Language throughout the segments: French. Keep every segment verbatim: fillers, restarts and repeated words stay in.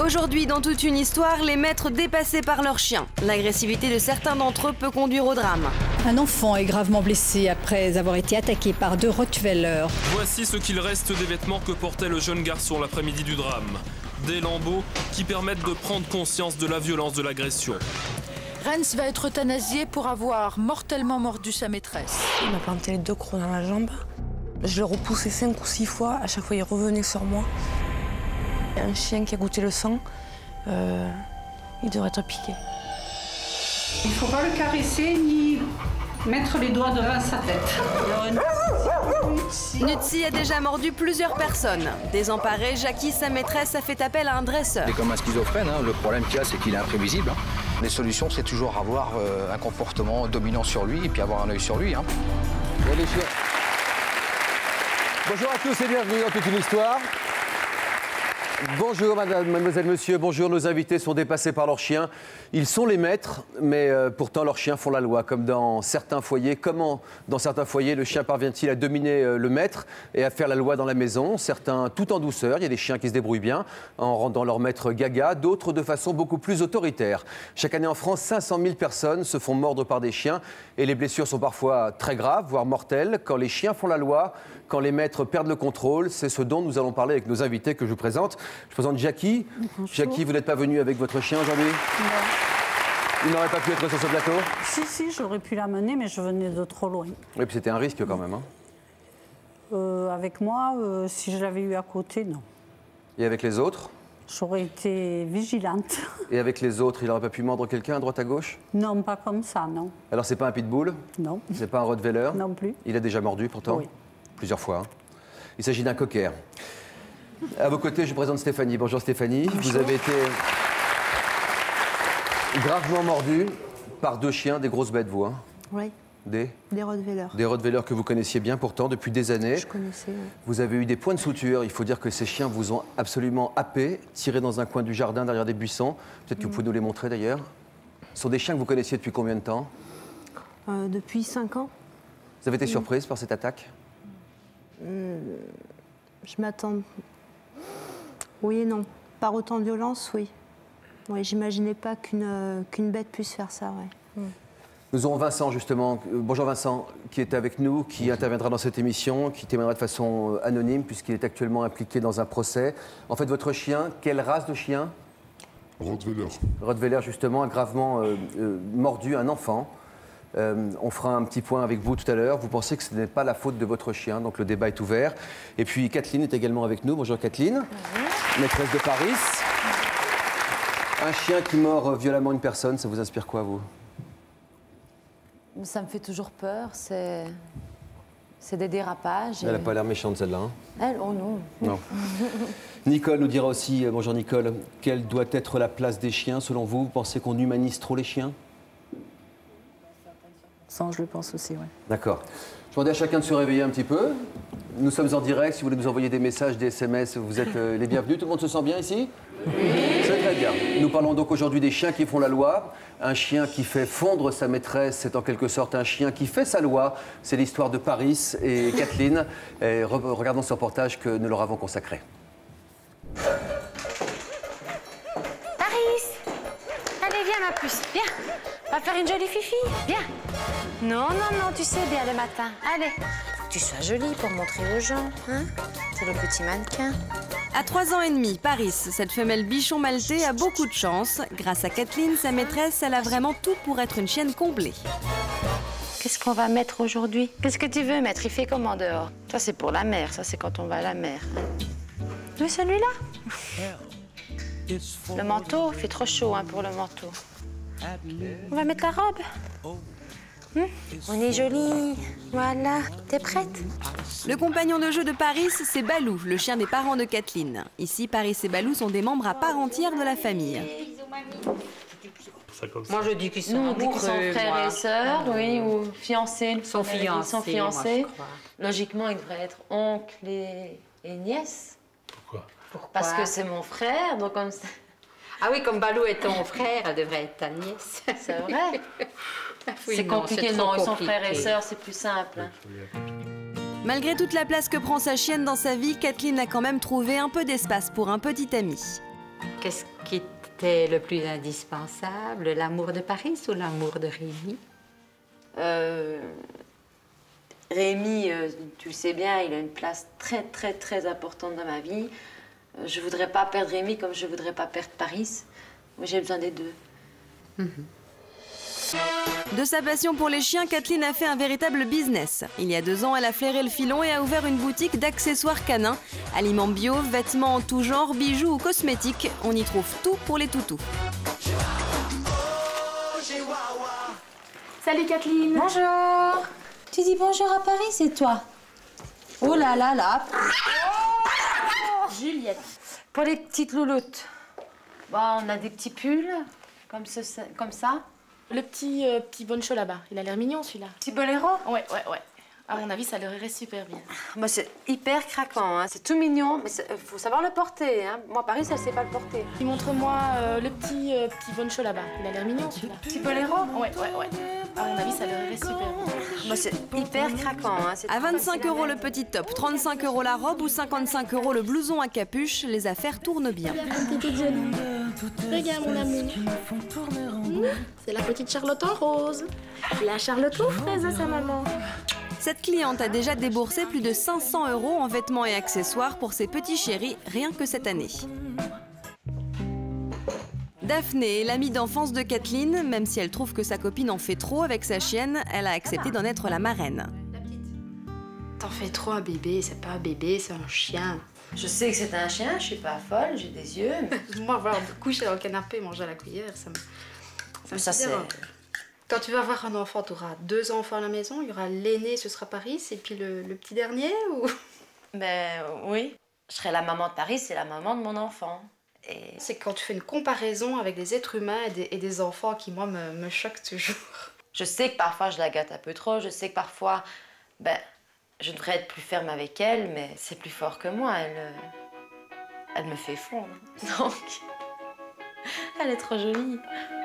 Aujourd'hui, dans toute une histoire, les maîtres dépassés par leurs chiens. L'agressivité de certains d'entre eux peut conduire au drame. Un enfant est gravement blessé après avoir été attaqué par deux Rottweilers. Voici ce qu'il reste des vêtements que portait le jeune garçon l'après-midi du drame. Des lambeaux qui permettent de prendre conscience de la violence de l'agression. Renz va être euthanasié pour avoir mortellement mordu sa maîtresse. Il m'a planté les deux crocs dans la jambe. Je le repoussais cinq ou six fois. À chaque fois, il revenait sur moi. Un chien qui a goûté le sang, euh, il devrait être piqué. Il ne faut pas le caresser ni mettre les doigts devant sa tête. Nutsi a déjà mordu plusieurs personnes. Désemparée, Jackie, sa maîtresse, a fait appel à un dresseur. C'est comme un schizophrène, hein. Le problème qu'il y a, c'est qu'il est imprévisible. Hein. Les solutions, c'est toujours avoir euh, un comportement dominant sur lui et puis avoir un œil sur lui. Hein. Et les chiens. Bonjour à tous et bienvenue dans toute une histoire. Bonjour madame, mademoiselle, monsieur, bonjour, nos invités sont dépassés par leurs chiens. Ils sont les maîtres, mais euh, pourtant leurs chiens font la loi, comme dans certains foyers. Comment, dans certains foyers, le chien parvient-il à dominer euh, le maître et à faire la loi dans la maison? Certains tout en douceur, il y a des chiens qui se débrouillent bien en rendant leur maître gaga, d'autres de façon beaucoup plus autoritaire. Chaque année en France, cinq cent mille personnes se font mordre par des chiens et les blessures sont parfois très graves, voire mortelles. Quand les chiens font la loi, quand les maîtres perdent le contrôle, c'est ce dont nous allons parler avec nos invités que je vous présente. Je présente Jackie. Bonjour. Jackie, vous n'êtes pas venue avec votre chien aujourd'hui? Non. Il n'aurait pas pu être sur ce plateau? Si, si, j'aurais pu l'amener, mais je venais de trop loin. Oui, puis c'était un risque quand même. Hein. Euh, avec moi, euh, si je l'avais eu à côté, non. Et avec les autres? J'aurais été vigilante. Et avec les autres, il n'aurait pas pu mordre quelqu'un à droite à gauche? Non, pas comme ça, non. Alors c'est pas un pitbull? Non. C'est pas un rottweiler? Non plus. Il a déjà mordu pourtant? Oui. Plusieurs fois. Hein. Il s'agit d'un cocker. À vos côtés, je vous présente Stéphanie. Bonjour Stéphanie. Bonjour. Vous avez été gravement mordu par deux chiens, des grosses bêtes, vous. Hein. Oui. Des Des Rottweilers. Des Rottweilers que vous connaissiez bien pourtant depuis des années. Je connaissais, oui. Vous avez eu des points de suture. Il faut dire que ces chiens vous ont absolument happé, tiré dans un coin du jardin derrière des buissons. Peut-être que vous pouvez nous les montrer d'ailleurs. Ce sont des chiens que vous connaissiez depuis combien de temps? euh, Depuis cinq ans. Vous avez été surprise par cette attaque? euh, Je m'attends... Oui et non. Par autant de violence, oui. Oui, j'imaginais pas qu'une euh, qu'une bête puisse faire ça, ouais. Mm. Nous aurons Vincent, justement. Bonjour Vincent, qui est avec nous, qui interviendra dans cette émission, qui témoignera de façon anonyme, puisqu'il est actuellement impliqué dans un procès. En fait, votre chien, quelle race de chien? Rottweiler. Rottweiler, justement, a gravement euh, euh, mordu un enfant. Euh, on fera un petit point avec vous tout à l'heure. Vous pensez que ce n'est pas la faute de votre chien, donc le débat est ouvert. Et puis Kathleen est également avec nous. Bonjour Kathleen, bonjour. Maîtresse de Paris. Un chien qui mord violemment une personne, ça vous inspire quoi, vous? Ça me fait toujours peur, c'est c'est des dérapages. Elle n'a et... pas l'air méchante celle-là. Hein. Elle, oh non. Non. Nicole nous dira aussi, bonjour Nicole, quelle doit être la place des chiens selon vous? Vous pensez qu'on humanise trop les chiens? Ça, je le pense aussi, oui. D'accord. Je demandais à chacun de se réveiller un petit peu. Nous sommes en direct. Si vous voulez nous envoyer des messages, des S M S, vous êtes euh, les bienvenus. Tout le monde se sent bien ici? Oui. C'est très bien. Nous parlons donc aujourd'hui des chiens qui font la loi. Un chien qui fait fondre sa maîtresse, c'est en quelque sorte un chien qui fait sa loi. C'est l'histoire de Paris et Kathleen. Et re regardons ce reportage que nous leur avons consacré. Paris! Allez, viens ma puce, viens. On va faire une jolie fifi, viens. Non, non, non, tu sais bien le matin. Allez, faut que tu sois jolie pour montrer aux gens, hein? C'est le petit mannequin. À trois ans et demi, Paris, cette femelle bichon maltais a beaucoup de chance. Grâce à Kathleen, sa maîtresse, elle a vraiment tout pour être une chienne comblée. Qu'est-ce qu'on va mettre aujourd'hui? Qu'est-ce que tu veux mettre? Il fait comment dehors? Ça, c'est pour la mer, ça, c'est quand on va à la mer. Oui, celui-là? Le manteau, il fait trop chaud hein, pour le manteau. On va mettre la robe. Hum, on est jolie. Voilà. T'es prête? Le compagnon de jeu de Paris, c'est Balou, le chien des parents de Kathleen. Ici, Paris et Balou sont des membres à part entière de la famille. Moi, je dis qu'ils sont Nous, on amoureux, dit qu'ils sont frères moi. et sœurs, oui, ou fiancés. Sont fiancés, Ils sont fiancés. moi, je crois. Logiquement, ils devraient être oncles et, et nièces. Pourquoi? Pourquoi? Parce que c'est mon frère, donc comme ça... Ah oui, comme Balou est ton frère, elle devrait être ta nièce. C'est vrai. Oui, c'est non, compliqué, c'est non, trop ils sont compliqué. frères et sœurs, c'est plus simple. Malgré toute la place que prend sa chienne dans sa vie, Kathleen a quand même trouvé un peu d'espace pour un petit ami. Qu'est-ce qui était le plus indispensable, l'amour de Paris ou l'amour de Rémi? euh, Rémi, euh, tu le sais bien, il a une place très très très importante dans ma vie. Euh, je voudrais pas perdre Rémi comme je voudrais pas perdre Paris. Moi, j'ai besoin des deux. Mmh. De sa passion pour les chiens, Kathleen a fait un véritable business. Il y a deux ans, elle a flairé le filon et a ouvert une boutique d'accessoires canins. Aliments bio, vêtements en tout genre, bijoux ou cosmétiques, on y trouve tout pour les toutous. Salut Kathleen. Bonjour. Tu dis bonjour à Paris, c'est toi? Oh là là là. Juliette. Pour les petites louloutes, bon, on a des petits pulls, comme, ce, comme ça. Le petit, euh, petit boncho là-bas, il a l'air mignon celui-là. Petit boléro? Ouais, ouais, ouais. À mon avis, ça leur irait super bien. Moi, c'est hyper craquant, hein. C'est tout mignon, mais il faut savoir le porter, hein. Moi, Paris, elle sait pas le porter. Montre-moi euh, le petit, euh, petit boncho là-bas, il a l'air mignon celui-là. Petit boléro? Ouais, ouais, ouais. À mon avis, ça leur irait super bien. Moi, c'est hyper craquant, hein. À vingt-cinq euros le petit top, trente-cinq euros la robe ou cinquante-cinq euros le blouson à capuche, les affaires tournent bien. Regarde mon amour. Mmh, c'est la petite Charlotte en rose. La Charlotte aux fraises à sa maman. Cette cliente a déjà déboursé plus de cinq cents euros en vêtements et accessoires pour ses petits chéris, rien que cette année. Daphné est l'amie d'enfance de Kathleen. Même si elle trouve que sa copine en fait trop avec sa chienne, elle a accepté d'en être la marraine. T'en fais trop un bébé, c'est pas un bébé, c'est un chien. Je sais que c'est un chien, je suis pas folle, j'ai des yeux. Mais... Moi, voir coucher dans le canapé, manger à la cuillère, ça me... Ça, me ça c'est... Quand tu vas avoir un enfant, tu auras deux enfants à la maison, il y aura l'aîné, ce sera Paris, et puis le, le petit dernier, ou... Ben oui, je serai la maman de Paris, c'est la maman de mon enfant. Et... C'est quand tu fais une comparaison avec des êtres humains et des, et des enfants qui, moi, me, me choquent toujours. Je sais que parfois, je la gâte un peu trop, je sais que parfois, ben, je devrais être plus ferme avec elle, mais c'est plus fort que moi, elle, elle me fait fondre. Donc, elle est trop jolie.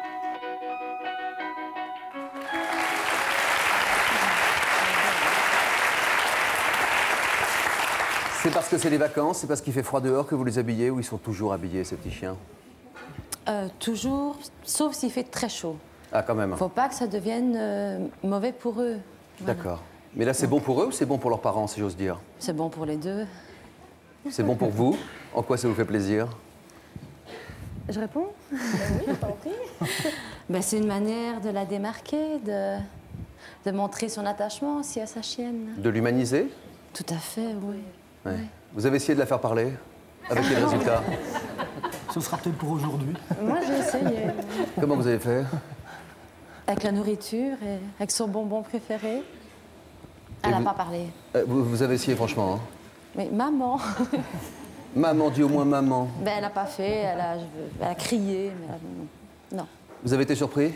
C'est parce que c'est les vacances, c'est parce qu'il fait froid dehors que vous les habillez ou ils sont toujours habillés, ces petits chiens? Euh, toujours, sauf s'il fait très chaud. Ah, quand même. Faut pas que ça devienne euh, mauvais pour eux. Voilà. D'accord. Mais là, c'est bon pour eux ou c'est bon pour leurs parents, si j'ose dire? C'est bon pour les deux. C'est bon pour vous? En quoi ça vous fait plaisir? Je réponds? Ben oui, tant pis. Ben, c'est une manière de la démarquer, de, de montrer son attachement aussi à sa chienne. De l'humaniser? Tout à fait, oui. Ouais. Ouais. Vous avez essayé de la faire parler? Avec quel résultat? Ce sera peut-être pour aujourd'hui. Moi, j'ai essayé. Comment vous avez fait? Avec la nourriture et avec son bonbon préféré. Elle n'a vous... pas parlé. Euh, vous, vous avez essayé, franchement, hein? Mais maman. Maman, dis au moins maman. Ben, elle n'a pas fait, elle a, elle a crié, mais elle... non. Vous avez été surpris?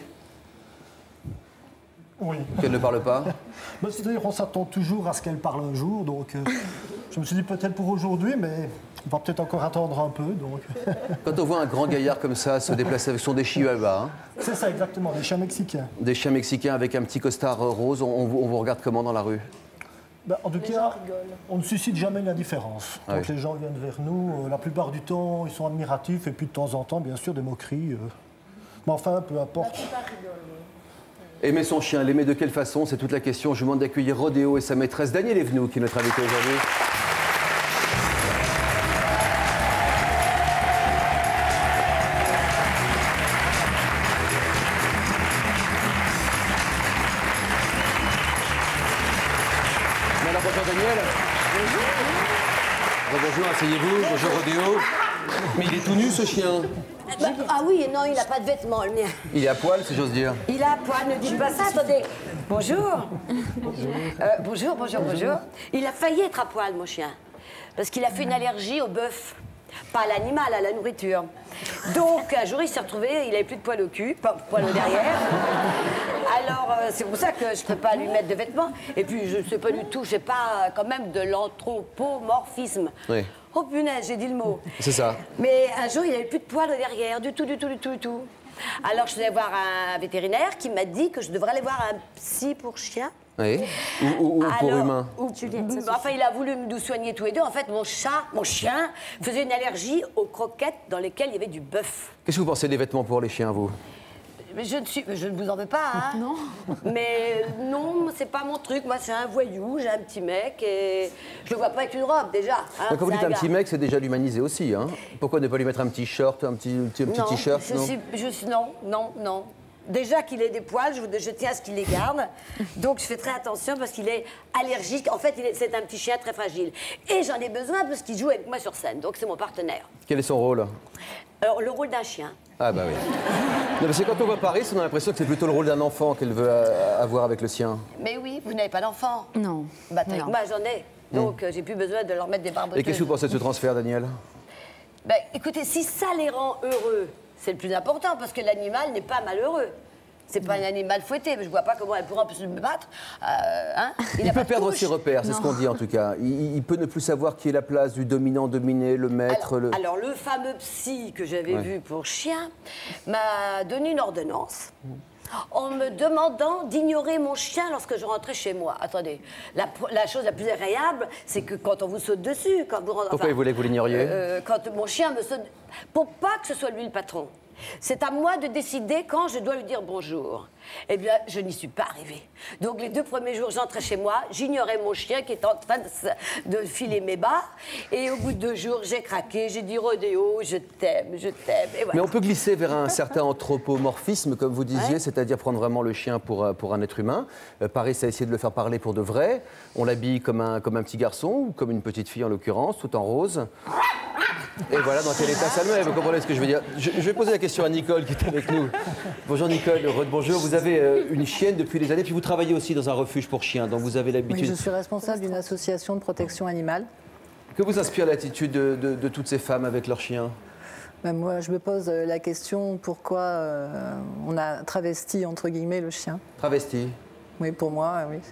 Oui. Qu'elle ne parle pas? Ben, c'est-à-dire, on s'attend toujours à ce qu'elle parle un jour, donc euh, je me suis dit peut-être pour aujourd'hui, mais on va peut-être encore attendre un peu, donc... Quand on voit un grand gaillard comme ça se déplacer avec son des chihuahuas, hein? C'est ça, exactement, des chiens mexicains. Des chiens mexicains avec un petit costard rose, on, on, on vous regarde comment dans la rue? Ben, en tout Les cas, on ne suscite jamais l'indifférence. Ah Quand oui. les gens viennent vers nous, euh, la plupart du temps, ils sont admiratifs, et puis de temps en temps, bien sûr, des moqueries. Euh... Mais enfin, peu importe. Aimer son chien, l'aimer de quelle façon, c'est toute la question. Je vous demande d'accueillir Rodéo et sa maîtresse Daniel Evenou, qui est notre invité aujourd'hui. Alors, bonjour Daniel. Bonjour. Bonjour, asseyez-vous. Bonjour Rodéo. Mais il est tout nu ce chien. Bah, ah oui, non, il n'a pas de vêtements, le mien. Il est à poil, si j'ose dire. Il a à poil, ne dites pas ça, attendez. Bonjour. Bonjour. Euh, bonjour, bonjour, bonjour. Il a failli être à poil, mon chien. Parce qu'il a fait une allergie au bœuf. Pas à l'animal, à la nourriture. Donc, un jour, il s'est retrouvé, il n'avait plus de poil au cul, pas de poil au derrière. Alors, euh, c'est pour ça que je ne serais pas à lui mettre de vêtements. Et puis, je ne sais pas du tout, je sais pas, quand même, de l'anthropomorphisme. Oui. Oh punaise, j'ai dit le mot. C'est ça. Mais un jour, il n'avait plus de poils au derrière, du tout, du tout, du tout, du tout. Alors, je suis allée voir un vétérinaire qui m'a dit que je devrais aller voir un psy pour chien. Oui. Ou, ou, ou pour Alors, humain. ou, enfin, il a voulu nous soigner tous les deux. En fait, mon chat, mon chien, faisait une allergie aux croquettes dans lesquelles il y avait du bœuf. Qu'est-ce que vous pensez des vêtements pour les chiens, vous? Mais je ne suis, je ne vous en veux pas, hein. Non. Mais non, c'est pas mon truc. Moi, c'est un voyou, j'ai un petit mec et je le vois pas avec une robe déjà. Hein, Donc, quand vous c'est dites un, gars. petit mec, c'est déjà l'humaniser aussi, hein. Pourquoi ne pas lui mettre un petit short, un petit, un petit Non, t-shirt? je suis, je suis, non, non, non. Déjà qu'il ait des poils, je, je tiens à ce qu'il les garde. Donc je fais très attention parce qu'il est allergique. En fait, c'est un petit chien très fragile. Et j'en ai besoin parce qu'il joue avec moi sur scène. Donc c'est mon partenaire. Quel est son rôle? Alors, le rôle d'un chien. Ah bah oui. Non, parce que quand on voit Paris, on a l'impression que c'est plutôt le rôle d'un enfant qu'elle veut euh, avoir avec le sien. Mais oui, vous n'avez pas d'enfant. Non. Bah, Non. moi, j'en ai. Donc euh, j'ai plus besoin de leur mettre des barboteuses. Et qu'est-ce que vous pensez de ce transfert, Daniel? Ben, écoutez, si ça les rend heureux, c'est le plus important, parce que l'animal n'est pas malheureux. C'est pas un animal fouetté, mais je vois pas comment elle pourra en plus me battre. Euh, hein Il, il a peut pas de perdre couche. ses repères, c'est ce qu'on dit en tout cas. Il, il peut ne plus savoir qui est la place du dominant, dominé, le maître. Alors, le... alors, le fameux psy que j'avais Ouais. vu pour chien m'a donné une ordonnance en me demandant d'ignorer mon chien lorsque je rentrais chez moi. Attendez, la, la chose la plus agréable, c'est que quand on vous saute dessus, quand vous rentrez... Pourquoi il voulait que vous l'ignoriez? euh, Quand mon chien me saute... Pour pas que ce soit lui le patron. C'est à moi de décider quand je dois lui dire bonjour. Eh bien, je n'y suis pas arrivée. Donc, les deux premiers jours, j'entrais chez moi, j'ignorais mon chien qui était en train de, de filer mes bas. Et au bout de deux jours, j'ai craqué, j'ai dit Rodéo, je t'aime, je t'aime. Et voilà. Mais on peut glisser vers un certain anthropomorphisme, comme vous disiez, Ouais. c'est-à-dire prendre vraiment le chien pour, euh, pour un être humain. Euh, Paris a essayé de le faire parler pour de vrai. On l'habille comme un, comme un petit garçon, ou comme une petite fille en l'occurrence, tout en rose. Et voilà dans quel état ça me met, vous comprenez ce que je veux dire. Je, je vais poser la question à Nicole qui est avec nous. Bonjour Nicole, bonjour. Vous avez euh, une chienne depuis des années, puis vous travaillez aussi dans un refuge pour chiens, donc vous avez Oui, l'habitude. je suis responsable d'une association de protection animale. Que vous inspire l'attitude de, de- de toutes ces femmes avec leurs chiens? Ben, moi, je me pose euh, la question pourquoi euh, on a travesti, entre guillemets, le chien. Travesti. Oui, pour moi, oui.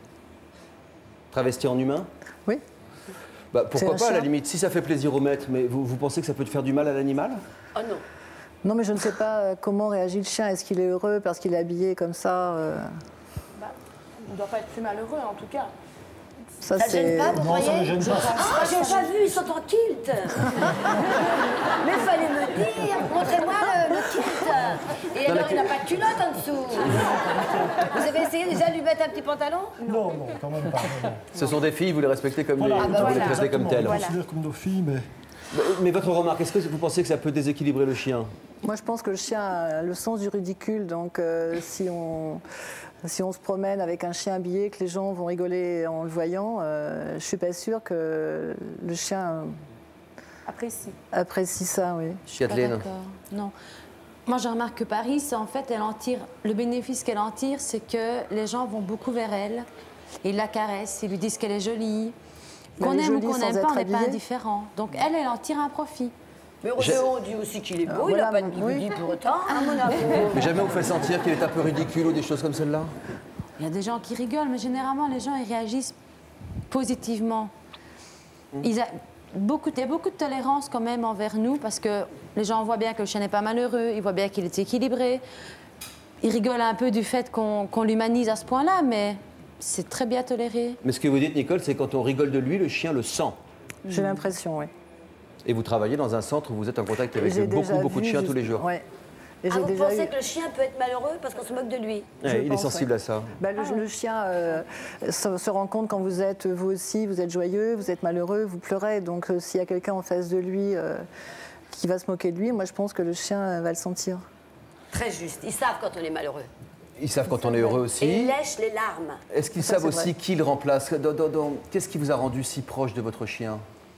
Travesti en humain? Oui. Bah, pourquoi C'est un pas à la chien. limite, si ça fait plaisir au maître, mais vous, vous pensez que ça peut faire du mal à l'animal? Oh non. Non, mais je ne sais pas euh, comment réagit le chien. Est-ce qu'il est heureux parce qu'il est habillé comme ça euh, Il ne doit pas être plus malheureux, en tout cas. Ça, Ça ne gêne c'est- pas, vous Non, croyez ça ne gêne pas. Ah, j'ai pas vu, ils sont en kilt. Mais fallait me dire, montrez-moi le, le kilt. Et Non, alors, mais- il n'a pas de culotte en dessous. Vous avez essayé déjà de lui mettre un petit pantalon? Non, non, quand même pas. non, non. Ce sont des filles, vous les respectez comme Voilà, des, ah bah vous les voilà. traitez comme telles. On les considère comme nos filles, mais... Mais, mais votre remarque, est-ce que vous pensez que ça peut déséquilibrer le chien? Moi, je pense que le chien a le sens du ridicule. Donc, euh, si, on, si on se promène avec un chien habillé, que les gens vont rigoler en le voyant, euh, je ne suis pas sûre que le chien Apprécie. apprécie ça, oui. Je suis pas d'accord. Non. Moi, je remarque que Paris, c'est en fait, elle en tire, le bénéfice qu'elle en tire, c'est que les gens vont beaucoup vers elle. Ils la caressent, ils lui disent qu'elle est jolie. Mais Qu'on elle est aime ou jolie qu'on sans n'aime pas, être on n'est pas habillée. indifférent. Donc, elle, elle en tire un profit. Mais Rodéo dit aussi qu'il est beau, Alors, il n'a voilà, pas de oui. bigoudi pour autant, hein, mon amour. Mais jamais on vous fait sentir qu'il est un peu ridicule ou des choses comme celle-là? Il y a des gens qui rigolent, mais généralement, les gens, ils réagissent positivement. Ils a... beaucoup, il y a beaucoup de tolérance quand même envers nous, parce que les gens voient bien que le chien n'est pas malheureux, ils voient bien qu'il est équilibré. Ils rigolent un peu du fait qu'on qu'on l'humanise à ce point-là, mais c'est très bien toléré. Mais ce que vous dites, Nicole, c'est quand on rigole de lui, le chien le sent. J'ai l'impression, oui. Et vous travaillez dans un centre où vous êtes en contact avec J'ai beaucoup, déjà beaucoup de vu chiens juste- tous les jours. Ouais. Et Ah, j'ai vous déjà pensez eu- que le chien peut être malheureux parce qu'on se moque de lui? Ouais, Je il est pense, sensible ouais. à ça. Bah, le, le chien euh, se, se rend compte quand vous êtes, vous aussi, vous êtes joyeux, vous êtes malheureux, vous pleurez. Donc euh, s'il y a quelqu'un en face de lui euh, qui va se moquer de lui, moi je pense que le chien euh, va le sentir. Très juste, ils savent quand on est malheureux. Ils savent quand on est heureux aussi. Et ils lèchent les larmes. Est-ce qu'ils Ça, savent c'est aussi vrai. qui le remplace? Dans- dans- dans- Qu'est-ce qui vous a rendu si proche de votre chien?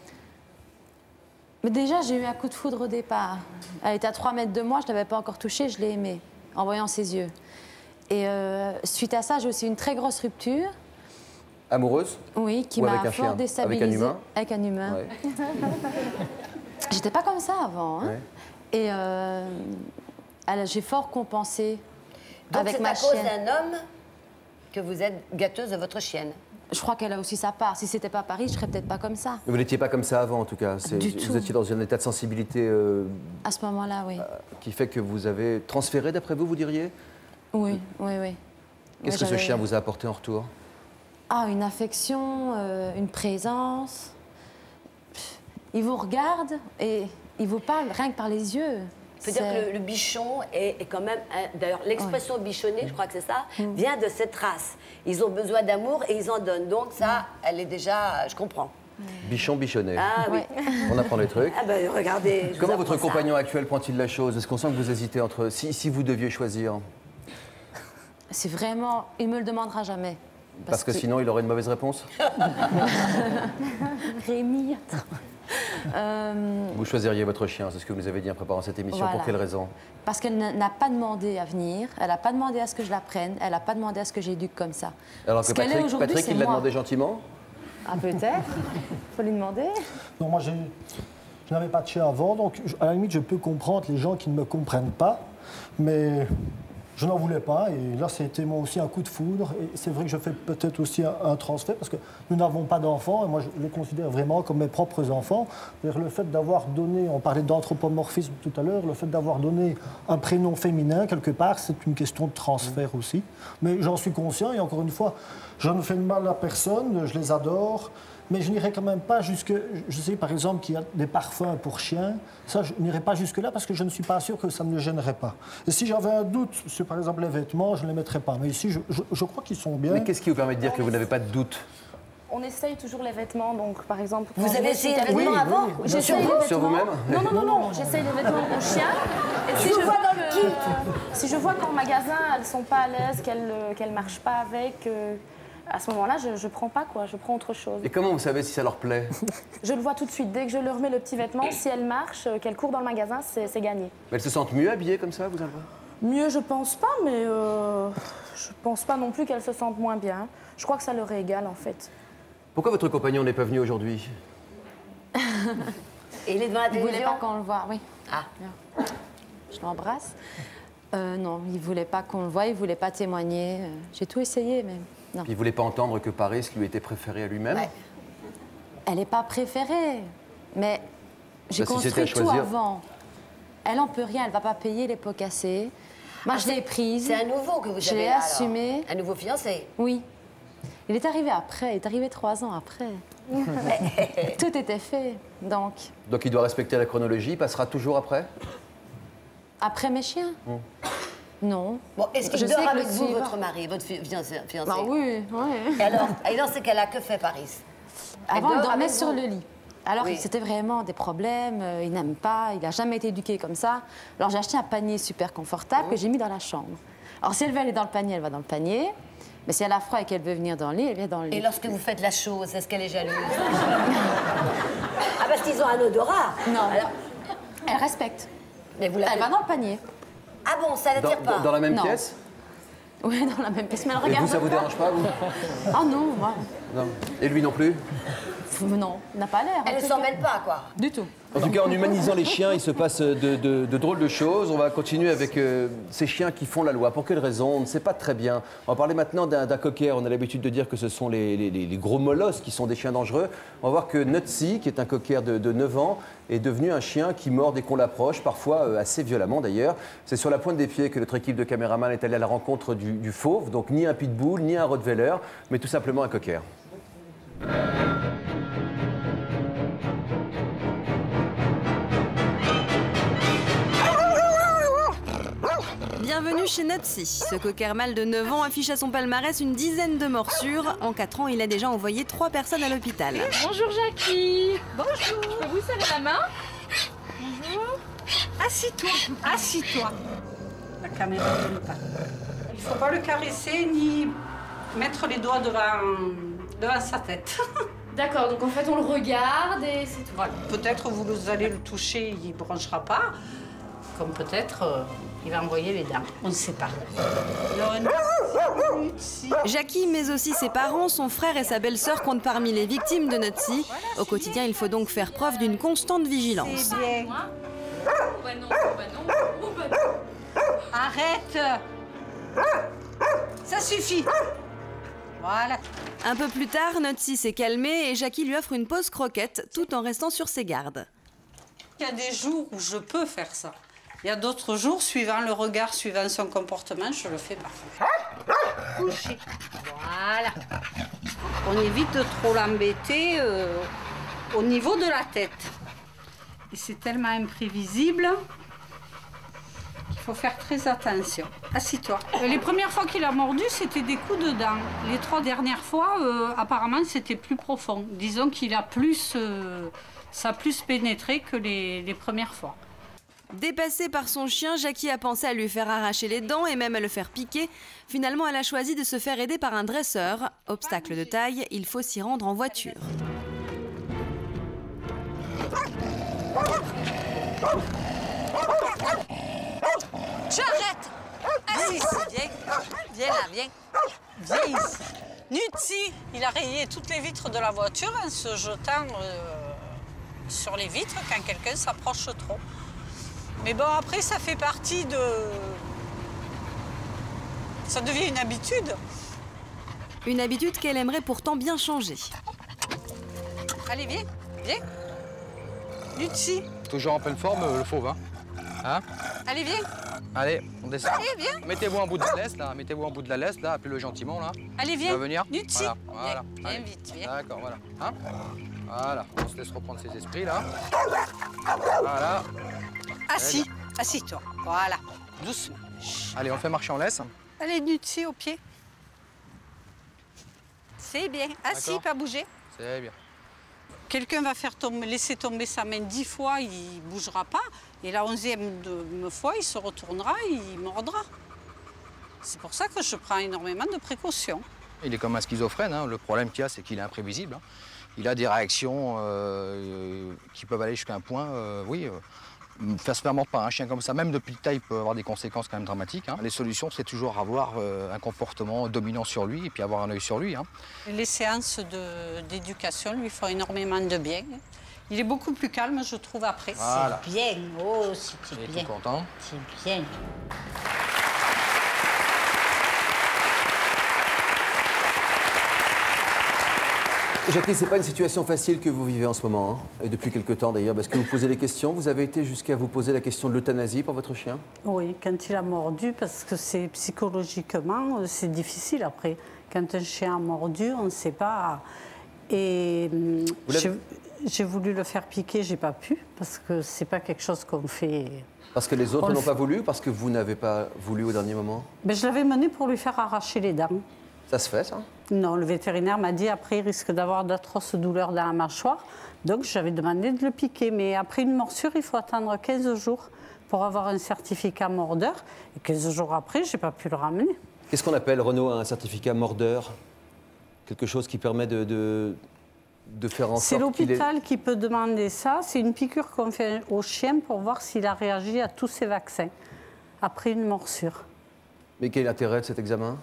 Mais déjà, j'ai eu un coup de foudre au départ. Elle était à trois mètres de moi, je ne l'avais pas encore touchée, je l'ai aimée, en voyant ses yeux. Et euh, suite à ça, j'ai aussi une très grosse rupture. Amoureuse? Oui, qui Ou avec m'a un fort chien? déstabilisée. Avec un humain? Avec un humain. Ouais. J'étais pas comme ça avant. Hein. Ouais. Et euh, elle- j'ai fort compensé Donc avec c'est ma à cause chienne. d'un homme que vous êtes gâteuse de votre chienne. je crois qu'elle a aussi sa part. Si c'était pas Paris, je serais peut-être pas comme ça. Vous n'étiez pas comme ça avant, en tout cas. Du vous tout. étiez dans un état de sensibilité euh, À ce moment-là, oui. qui fait que vous avez transféré, d'après vous, vous diriez? Oui, oui, oui. Qu'est-ce Ouais, que ce j'avais- chien vous a apporté en retour? Ah, une affection, euh, une présence. Il vous regarde et il vous parle rien que par les yeux. Il faut dire que le, le bichon est, est quand même... un- D'ailleurs, l'expression bichonner, je crois que c'est ça, vient de cette race. Ils ont besoin d'amour et ils en donnent. Donc ça, elle est déjà... Je comprends. Bichon, bichonnet. Ah oui. On apprend des trucs. Ah ben regardez. je vous Comment votre apprends ça. compagnon actuel prend-il la chose? Est-ce qu'on sent que vous hésitez entre... Si, si vous deviez choisir? C'est vraiment... Il me le demandera jamais. Parce, que, que- sinon, il aurait une mauvaise réponse? Rémi, attends. Euh, Vous choisiriez votre chien, c'est ce que vous nous avez dit en préparant cette émission. Voilà. Pour quelle raison? Parce qu'elle n'a n'a pas demandé à venir, elle n'a pas demandé à ce que je la prenne, elle n'a pas demandé à ce que j'éduque comme ça. Alors que Ce qu'elle est Patrick, aujourd'hui, Patrick c'est il l'a moi. demandé gentiment? Ah, peut-être. Faut lui demander. Non, moi, j'ai- je n'avais pas de chien avant, donc je- à la limite, je peux comprendre les gens qui ne me comprennent pas, mais je n'en voulais pas. Et là, c'était moi aussi un coup de foudre. Et c'est vrai que je fais peut-être aussi un, un transfert, parce que nous n'avons pas d'enfants, et moi, je les considère vraiment comme mes propres enfants. C'est-à-dire le fait d'avoir donné, on parlait d'anthropomorphisme tout à l'heure, le fait d'avoir donné un prénom féminin, quelque part, c'est une question de transfert aussi. Mais j'en suis conscient, et encore une fois, je ne fais de mal à personne, je les adore. Mais je n'irai quand même pas jusque... Je sais, par exemple, qu'il y a des parfums pour chiens. Ça, je n'irai pas jusque-là parce que je ne suis pas sûr que ça ne le gênerait pas. Et si j'avais un doute sur, par exemple, les vêtements, je ne les mettrais pas. Mais ici, je, je- je crois qu'ils sont bien. Mais qu'est-ce qui vous permet de dire que vous n'avez pas de doute? On essaye toujours les vêtements, donc par exemple... Vous quand avez je essayé suis les vêtements arrivée- avant? Oui, Bien j'essaye sûr. les Sur vêtements. vous-même? Non, non, non, non, j'essaye les vêtements au chien. Et si Je je, vous vois vois dans le que- kit. si je vois qu'en magasin, elles sont pas à l'aise, qu'elles ne marchent pas avec, euh, à ce moment-là, je, je prends pas, quoi. Je prends autre chose. Et comment vous savez si ça leur plaît? Je le vois tout de suite. Dès que je leur mets le petit vêtement, si elles marchent, euh, qu'elles courent dans le magasin, c'est c'est gagné. Elles se sentent mieux habillées comme ça, vous allez voir? Mieux, je pense pas, mais euh, je pense pas non plus qu'elles se sentent moins bien. Je crois que ça leur est égal, en fait. Pourquoi votre compagnon n'est pas venu aujourd'hui? Et il est devant la Il voulait télévision? pas qu'on le voie, oui. Ah. Je l'embrasse. Euh, non, il voulait pas qu'on le voie, il voulait pas témoigner. Euh, J'ai tout essayé, mais non. Puis il voulait pas entendre que Paris lui était préféré à lui-même? Elle n'est pas préférée, mais j'ai Bah, si c'était à construit tout choisir. avant. Elle en peut rien, elle va pas payer les pots cassés. Moi, Ah, je l'ai c'est- prise. c'est un nouveau que vous Je avez l'ai là, alors. assumé. Un nouveau fiancé? Oui. Il est arrivé après, il est arrivé trois ans après. Tout était fait, donc. Donc il doit respecter la chronologie, il passera toujours après? Après mes chiens? Non. Bon, est-ce qu'il Je dort sais que avec le vous, suivant- votre mari, votre fi- fiancé? fiancé Bah oui, oui. Et alors, et dans ce cas-là, que fait Paris? Avant, Elle il dort dormait avec sur vous? le lit. Alors Oui. que c'était vraiment des problèmes, euh, il n'aime pas, il n'a jamais été éduqué comme ça. Alors j'ai acheté un panier super confortable que j'ai mis dans la chambre. Alors si elle veut aller dans le panier, elle va dans le panier. Mais si elle a froid et qu'elle veut venir dans le lit, elle vient dans le lit. Et lorsque vous faites la chose, est-ce qu'elle est jalouse? Ah, parce qu'ils ont un odorat. Non. Alors, Elle respecte. mais vous Elle l'avez... va dans le panier. Ah bon, ça Dans, l'attire pas? dans- dans la même Non. pièce? Oui, dans la même pièce. Mais elle Et regarde. vous, ça vous pas. dérange pas, vous? Oh non, moi. Non. Et lui non plus? Non, il n'a pas l'air. en Elle ne tout s'en cas. mêle pas, quoi. Du tout. En tout cas, en humanisant les chiens, il se passe de, de- de drôles de choses. On va continuer avec euh, ces chiens qui font la loi. Pour quelle raison? On ne sait pas très bien. On va parler maintenant d'un d'un cocker. On a l'habitude de dire que ce sont les, les- les- les gros molosses qui sont des chiens dangereux. On va voir que Nutsy, qui est un cocker de, de neuf ans, est devenu un chien qui mord dès qu'on l'approche, parfois euh, assez violemment d'ailleurs. C'est sur la pointe des pieds que notre équipe de caméramans est allée à la rencontre du, du fauve. Donc ni un pitbull, ni un rottweiler, mais tout simplement un cocker. Bienvenue chez Nutsy. Ce cocker mâle de neuf ans affiche à son palmarès une dizaine de morsures. En quatre ans, il a déjà envoyé trois personnes à l'hôpital. Bonjour Jackie. Bonjour. Je peux vous serrer la main? Bonjour. Assis-toi, assis-toi. La caméra ne pas. Il ne faut pas le caresser ni mettre les doigts devant, devant sa tête. D'accord, donc en fait on le regarde et c'est tout. Voilà. Peut-être vous allez le toucher, il ne bronchera pas. Comme peut-être euh, il va envoyer les dents. On ne sait pas. Alors, Nutsy. Jackie, mais aussi ses parents, son frère et sa belle-sœur comptent parmi les victimes de Nutsy. Au quotidien, il faut donc faire preuve d'une constante vigilance. C'est bien. Oh bah non, oh bah non, oh bah non. Arrête. Ça suffit. Voilà. Un peu plus tard, Notsi s'est calmée et Jackie lui offre une pause croquette tout en restant sur ses gardes. Il y a des jours où je peux faire ça. Il y a d'autres jours, suivant le regard, suivant son comportement, je le fais pas. Coucher. Voilà. On évite de trop l'embêter euh, au niveau de la tête. Et c'est tellement imprévisible qu'il faut faire très attention. Assis-toi. Les premières fois qu'il a mordu, c'était des coups de dents. Les trois dernières fois, euh, apparemment, c'était plus profond. Disons qu'il a plus, euh, ça a plus pénétré que les, les premières fois. Dépassée par son chien, Jackie a pensé à lui faire arracher les dents et même à le faire piquer. Finalement, elle a choisi de se faire aider par un dresseur. Obstacle de taille, il faut s'y rendre en voiture. Tu arrêtes! Assis ici, viens. Viens là, viens. Viens ici. Nutsi, il a rayé toutes les vitres de la voiture en se jetant euh, sur les vitres quand quelqu'un s'approche trop. Mais bon, après, ça fait partie de... Ça devient une habitude. Une habitude qu'elle aimerait pourtant bien changer. Allez, viens, viens. Nutsi. Toujours en pleine forme, euh, le fauve, hein, hein? Allez, viens. Allez, on descend. Allez, viens. Mettez-vous en bout de la laisse, là. Mettez-vous en bout de la laisse, là. Appelez-le gentiment, là. Allez, viens. Il va venir. Nutsi. Voilà, voilà. Viens, viens vite, viens. D'accord, voilà. Hein? Voilà, on se laisse reprendre ses esprits, là. Voilà. Assis, assis-toi. Voilà, doucement. Allez, on le fait marcher en laisse. Allez, Nutsi, au pied. C'est bien. Assis, pas bouger. C'est bien. Quelqu'un va faire tomber, laisser tomber sa main dix fois, il ne bougera pas. Et la onzième de, fois, il se retournera, il mordra. C'est pour ça que je prends énormément de précautions. Il est comme un schizophrène, hein. Le problème qu'il y a, c'est qu'il est imprévisible, hein. Il a des réactions euh, qui peuvent aller jusqu'à un point, euh, oui, euh, faire se faire mordre par un chien comme ça, même de petite taille, peut avoir des conséquences quand même dramatiques, hein. Les solutions, c'est toujours avoir euh, un comportement dominant sur lui et puis avoir un œil sur lui, hein. Les séances d'éducation lui font énormément de bien. Il est beaucoup plus calme, je trouve, après. Voilà. C'est bien, oh, c'est bien. Il est tout content. C'est bien. Jackie, ce n'est pas une situation facile que vous vivez en ce moment, hein, et depuis quelque temps d'ailleurs, parce que vous posez des questions. Vous avez été jusqu'à vous poser la question de l'euthanasie pour votre chien? Oui, quand il a mordu, parce que c'est psychologiquement, c'est difficile après. Quand un chien a mordu, on ne sait pas. Et j'ai voulu le faire piquer, j'ai pas pu, parce que c'est pas quelque chose qu'on fait. Parce que les autres n'ont pas voulu, parce que vous n'avez pas voulu au dernier moment? Mais je l'avais mené pour lui faire arracher les dents. Ça se fait, ça? Non, le vétérinaire m'a dit après il risque d'avoir d'atroces douleurs dans la mâchoire. Donc j'avais demandé de le piquer. Mais après une morsure, il faut attendre quinze jours pour avoir un certificat mordeur. Et quinze jours après, je n'ai pas pu le ramener. Qu'est-ce qu'on appelle, Renaud, un certificat mordeur? Quelque chose qui permet de, de, de faire en sorte C'est l'hôpital est... qui peut demander ça. C'est une piqûre qu'on fait au chien pour voir s'il a réagi à tous ses vaccins après une morsure. Mais quel est l'intérêt de cet examen?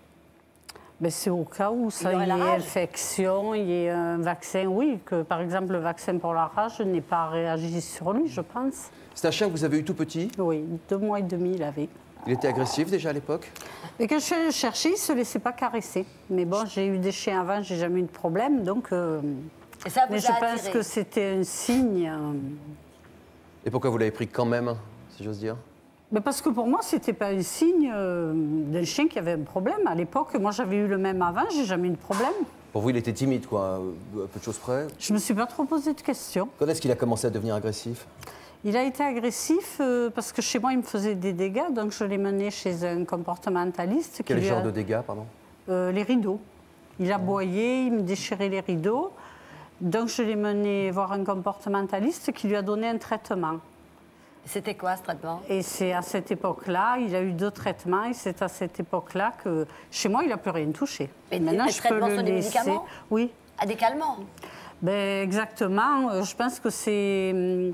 Ben c'est au cas où ça y ait infection, il y ait un vaccin, oui, que par exemple le vaccin pour la rage n'ait pas réagi sur lui, je pense. C'est un chien que vous avez eu tout petit? Oui, deux mois et demi il avait. Il était agressif déjà à l'époque? Et quand je suis allée le chercher, il ne se laissait pas caresser. Mais bon, j'ai eu des chiens avant, j'ai jamais eu de problème, donc... Euh... Et ça vous Mais a je attiré. pense que c'était un signe... Euh... Et pourquoi vous l'avez pris quand même, si j'ose dire? Mais parce que pour moi, ce n'était pas un signe euh, d'un chien qui avait un problème. À l'époque, moi, j'avais eu le même avant, j'ai jamais eu de problème. Pour vous, il était timide, quoi, à peu de choses près? Je ne me suis pas trop posé de questions. Quand est-ce qu'il a commencé à devenir agressif? Il a été agressif euh, parce que chez moi, il me faisait des dégâts, donc je l'ai mené chez un comportementaliste. Quel qui genre a... de dégâts, pardon? euh, Les rideaux. Il aboyait, il me déchirait les rideaux. Donc je l'ai mené voir un comportementaliste qui lui a donné un traitement. C'était quoi ce traitement? Et c'est à cette époque-là, il a eu deux traitements, et c'est à cette époque-là que chez moi, il n'a plus rien touché. Et maintenant, les je peux traitements le sont des laisser. médicaments? Oui. Ah, des calmants? Ben, exactement. Je pense que c'est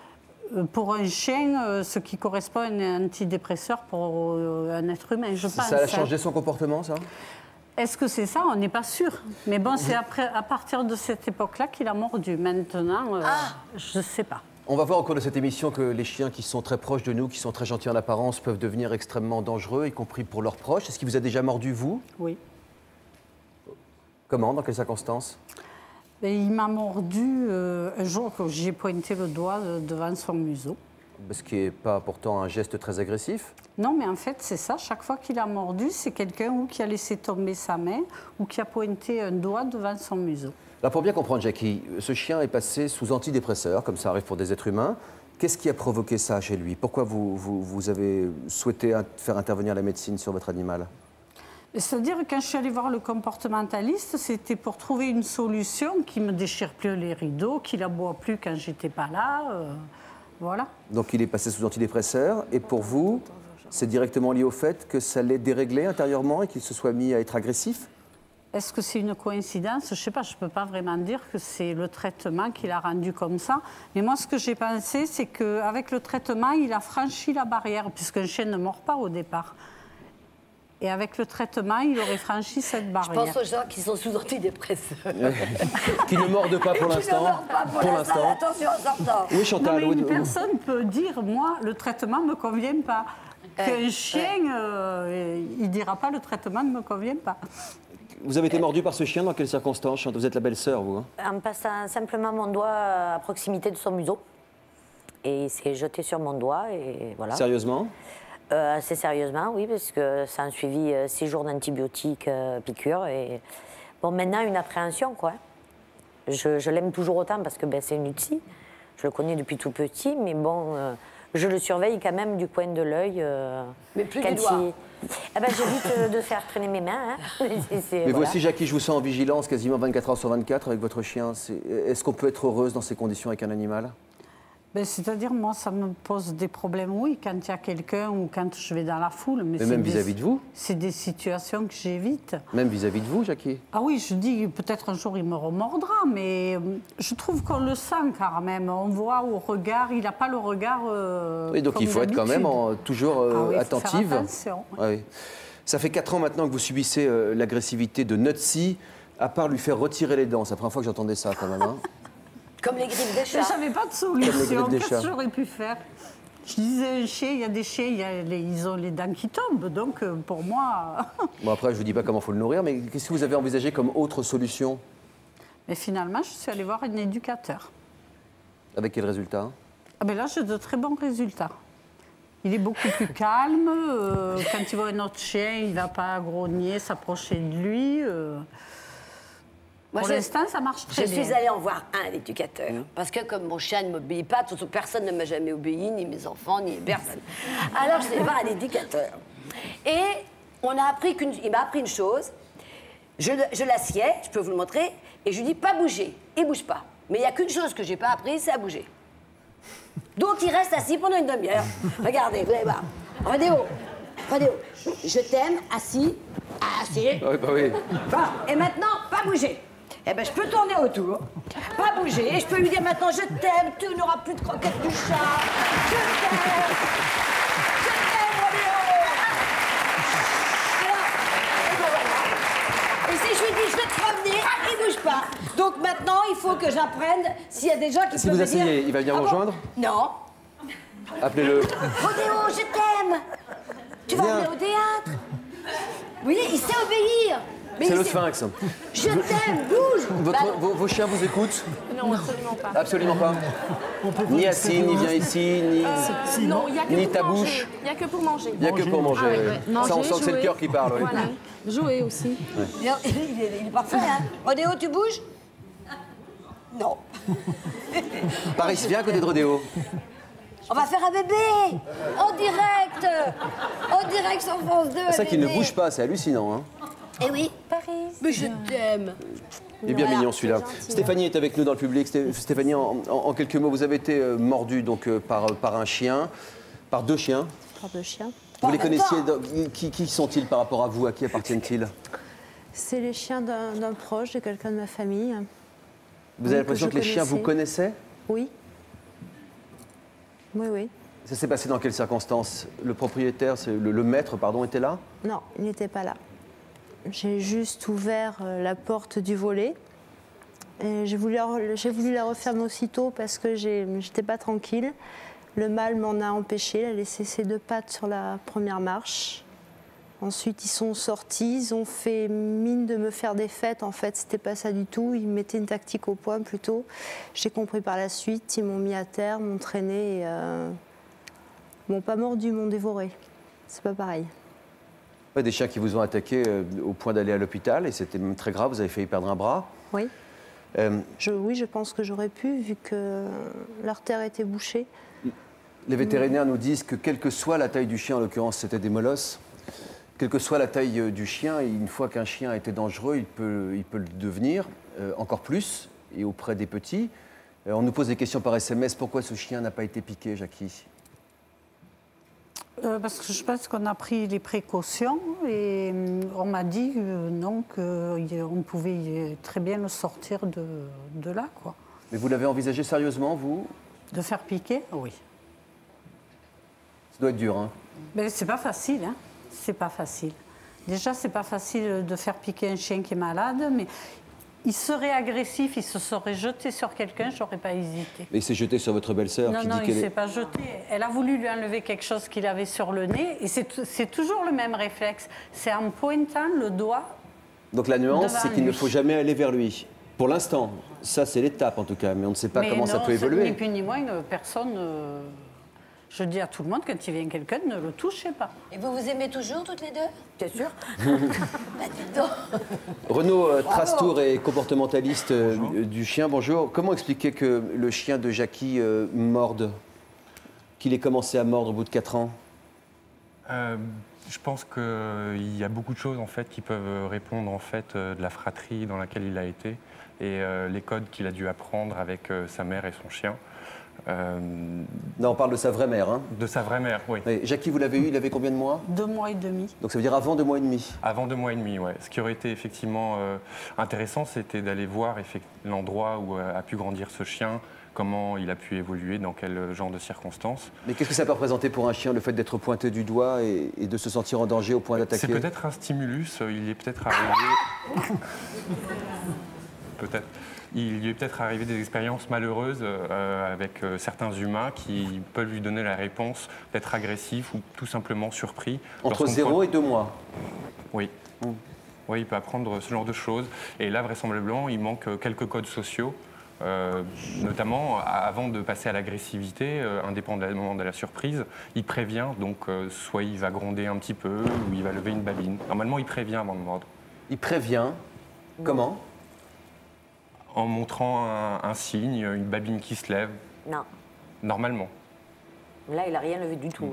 pour un chien ce qui correspond à un antidépresseur pour un être humain, je pense. Ça a changé son comportement, ça? Est-ce que c'est ça? On n'est pas sûr. Mais bon, c'est après, à partir de cette époque-là qu'il a mordu. Maintenant, euh, ah. je ne sais pas. On va voir au cours de cette émission que les chiens qui sont très proches de nous, qui sont très gentils en apparence, peuvent devenir extrêmement dangereux, y compris pour leurs proches. Est-ce qu'il vous a déjà mordu, vous? Oui. Comment? Dans quelles circonstances? Et il m'a mordu euh, un jour que j'ai pointé le doigt de- devant son museau. Ce qui n'est pas pourtant un geste très agressif. Non, mais en fait, c'est ça. Chaque fois qu'il a mordu, c'est quelqu'un ou qui a laissé tomber sa main ou qui a pointé un doigt devant son museau. Alors pour bien comprendre, Jackie, ce chien est passé sous antidépresseurs, comme ça arrive pour des êtres humains. Qu'est-ce qui a provoqué ça chez lui? Pourquoi vous, vous, vous avez souhaité faire intervenir la médecine sur votre animal? C'est-à-dire, quand je suis allée voir le comportementaliste, c'était pour trouver une solution qui ne me déchire plus les rideaux, qui l'aboie plus quand j'étais pas là. euh, voilà. Donc il est passé sous antidépresseurs, et pour vous, c'est directement lié au fait que ça l'ait déréglé intérieurement et qu'il se soit mis à être agressif? Est-ce que c'est une coïncidence? Je ne sais pas, je ne peux pas vraiment dire que c'est le traitement qui l'a rendu comme ça. Mais moi, ce que j'ai pensé, c'est qu'avec le traitement, il a franchi la barrière, puisqu'un chien ne mord pas au départ. Et avec le traitement, il aurait franchi cette barrière. Je pense aux gens qui sont sous antidépresseurs. Qui ne mordent pas pour Qui ne l'instant. mordent pas pour l'instant, attention en sortant. Oui, Chantal. Non, mais une oui, oui. personne peut dire, moi, le traitement ne me convient pas. Qu'un chien, euh, il ne dira pas, le traitement ne me convient pas. Vous avez été mordu par ce chien dans quelles circonstances, Chantal? Vous êtes la belle-sœur, vous, hein? En passant simplement mon doigt à proximité de son museau. Et il s'est jeté sur mon doigt et voilà. Sérieusement? Euh, assez sérieusement, oui, parce que ça a suivi euh, six jours d'antibiotiques, euh, piqûres. Et bon, maintenant, une appréhension, quoi. Je, je l'aime toujours autant parce que ben, c'est une Utsi. Je le connais depuis tout petit, mais bon, euh, je le surveille quand même du coin de l'œil. Euh, mais plus quand du doigt. il... eh ben, j'évite de faire traîner mes mains. Hein. C'est- c'est- Mais voilà. voici, Jackie, je vous sens en vigilance quasiment vingt-quatre heures sur vingt-quatre avec votre chien. C'est- Est-ce qu'on peut être heureuse dans ces conditions avec un animal? Ben, c'est-à-dire, moi, ça me pose des problèmes, oui, quand il y a quelqu'un ou quand je vais dans la foule. Mais c'est même des- vis-à-vis de vous? C'est des situations que j'évite. Même vis-à-vis de vous, Jackie? Ah oui, je dis, peut-être un jour il me remordra, mais euh, je trouve qu'on le sent quand même. On voit au regard, il n'a pas le regard. euh, Oui, donc comme il faut être quand même d'habitude. en- toujours euh, Ah oui, il faut faire attentive. attention, oui. Ah oui. Ça fait quatre ans maintenant que vous subissez euh, l'agressivité de Nutsy, à part lui faire retirer les dents. C'est la première fois que j'entendais ça quand même. Hein. Comme les griffes des chats. Mais j'avais pas de Comme les solution. griffes des Qu'est-ce chats. que j'aurais pu faire? Je disais, un chien, il y a des chiens, il y a les- ils ont les dents qui tombent. Donc, euh, pour moi... Bon, après, je ne vous dis pas comment il faut le nourrir, mais qu'est-ce que vous avez envisagé comme autre solution? Mais finalement, je suis allée voir un éducateur. Avec quel résultat? Ah ben là, j'ai de très bons résultats. Il est beaucoup plus calme. euh, quand il voit un autre chien, il ne va pas grogner, s'approcher de lui. euh. Moi, Pour je- l'instant, ça marche très Je bien. suis allée en voir un éducateur. Parce que comme mon chien ne m'obéit pas, de toute façon, personne ne m'a jamais obéi, ni mes enfants, ni personne. Alors, je suis allée voir un éducateur. Et on a appris qu'une, il m'a appris une chose. Je, le- je l'assieds, je peux vous le montrer, et je lui dis pas bouger. Il bouge pas. Mais il n'y a qu'une chose que j'ai pas appris, c'est à bouger. Donc il reste assis pendant une demi-heure. Regardez, vous allez voir. Rodéo, Rodéo, je t'aime, assis, assis. Oui, bah oui. Bon, et maintenant, pas bouger. Eh ben, je peux tourner autour, pas bouger, et je peux lui dire maintenant, je t'aime, tu n'auras plus de croquettes du chat. Je t'aime. Je t'aime, Rodéo. Alors, et ben voilà. Et si je lui dis, je vais te ramener, il bouge pas. Donc maintenant, il faut que j'apprenne s'il y a des gens qui Si peuvent vous me dire... asseyez, il va venir Ah vous bon? rejoindre? Non. Appelez-le. Rodéo, je t'aime. Tu vas Viens. aller au théâtre. Oui, il sait obéir. Mais C'est il le sait- sphinx. Je t'aime, bouge. Votre- Bah, vos, vos chiens vous écoutent? Non, absolument pas. Absolument pas. Ni assis, ni viens ici, ni, Euh, non, il n'y a que ni pour ta manger. bouche. Il n'y a que pour manger. Il n'y a que pour manger. Ah ouais, oui. ouais. Ça, on Manger, sent que c'est le jouer. cœur qui parle. oui. Voilà. Jouer aussi. il, est, il est- il est parfait, hein. Rodéo, tu bouges? Non. Paris, viens à côté de Rodéo. On va faire un bébé. En direct. En direct sur France deux. C'est ça un qu'il ne bébé. bouge pas, c'est hallucinant. Hein. Eh oui. Paris. Mais je t'aime. Il est bien Voilà, mignon celui-là. c'est gentil. Stéphanie est avec nous dans le public. Sté- Stéphanie, en, en- en quelques mots, vous avez été euh, mordue donc, euh, par, par un chien, par deux chiens. Par deux chiens. Vous les connaissiez dans- Qui, qui sont-ils par rapport à vous? À qui appartiennent-ils? C'est les chiens d'un d'un proche, de quelqu'un de ma famille. Vous avez Oui, l'impression que que, je les chiens vous connaissais. connaissaient? Oui. Oui, oui. Ça s'est passé dans quelles circonstances? Le propriétaire, c'est- le, le maître, pardon, était là? Non, il n'était pas là. J'ai juste ouvert euh, la porte du volet. Et J'ai voulu, la- j'ai voulu la refermer aussitôt parce que j'ai- j'étais pas tranquille. Le mâle m'en a empêché. Il a laissé ses deux pattes sur la première marche. Ensuite, ils sont sortis, ils ont fait mine de me faire des fêtes. En fait, c'était pas ça du tout. Ils mettaient une tactique au point plutôt. J'ai compris par la suite. Ils m'ont mis à terre, m'ont traîné. Et, euh, m'ont pas mordu, m'ont dévoré. C'est pas pareil. Ouais, des chiens qui vous ont attaqué euh, au point d'aller à l'hôpital et c'était même très grave. Vous avez failli perdre un bras. Oui. Euh, je, oui, je pense que j'aurais pu, vu que l'artère était bouchée. Les vétérinaires nous disent que quelle que soit la taille du chien, en l'occurrence c'était des molosses, quelle que soit la taille du chien, une fois qu'un chien était dangereux, il peut, il peut le devenir euh, encore plus, et auprès des petits. Euh, on nous pose des questions par S M S. Pourquoi ce chien n'a pas été piqué, Jackie? euh, Parce que je pense qu'on a pris les précautions et on m'a dit euh, non, qu'on pouvait très bien le sortir de, de là, quoi. Mais vous l'avez envisagé sérieusement, vous? De faire piquer? Oui. Ça doit être dur, hein? Mais c'est pas facile, hein. C'est pas facile. Déjà, c'est pas facile de faire piquer un chien qui est malade, mais il serait agressif, il se serait jeté sur quelqu'un, j'aurais pas hésité. Mais il s'est jeté sur votre belle-sœur Non, qui non, dit il qu'elle ne s'est est... pas jeté. Elle a voulu lui enlever quelque chose qu'il avait sur le nez, et c'est toujours le même réflexe. C'est en pointant le doigt. Donc la nuance, c'est qu'il ne lui. faut jamais aller vers lui. Pour l'instant, ça c'est l'étape en tout cas, mais on ne sait pas Mais comment non, ça peut évoluer. Ni plus ni moins, euh, personne... euh, Je dis à tout le monde, quand il vient quelqu'un, ne le touchez pas. Et vous vous aimez toujours toutes les deux? Bien sûr. Bah, dites donc. Renaud euh, Trastour est comportementaliste euh, du chien. Bonjour. Comment expliquer que le chien de Jackie euh, morde, qu'il ait commencé à mordre au bout de quatre ans? euh, Je pense qu'il y a beaucoup de choses en fait, qui peuvent répondre en fait, euh, de la fratrie dans laquelle il a été et euh, les codes qu'il a dû apprendre avec euh, sa mère et son chien. Euh... Non, on parle de sa vraie mère. Hein. De sa vraie mère, oui. Et Jackie, vous l'avez eu, il avait combien de mois? Deux mois et demi. Donc ça veut dire avant deux mois et demi? Avant deux mois et demi, oui. Ce qui aurait été effectivement euh, intéressant, c'était d'aller voir l'endroit où euh, a pu grandir ce chien, comment il a pu évoluer, dans quel genre de circonstances. Mais qu'est-ce que ça peut représenter pour un chien, le fait d'être pointé du doigt et, et de se sentir en danger au point d'attaquer? C'est peut-être un stimulus, il est peut-être arrivé... peut-être. Il lui est peut-être arrivé des expériences malheureuses euh, avec euh, certains humains qui peuvent lui donner la réponse d'être agressif ou tout simplement surpris. Entre zéro et deux mois? Oui. Mmh. Oui, il peut apprendre ce genre de choses. Et là, vraisemblablement, il manque quelques codes sociaux, euh, notamment avant de passer à l'agressivité, euh, indépendamment de la surprise. Il prévient, donc euh, soit il va gronder un petit peu ou il va lever une babine. Normalement, il prévient avant de mordre. Il prévient? Comment? En montrant un, un signe, une babine qui se lève. Non. Normalement. Là, il n'a rien levé du tout.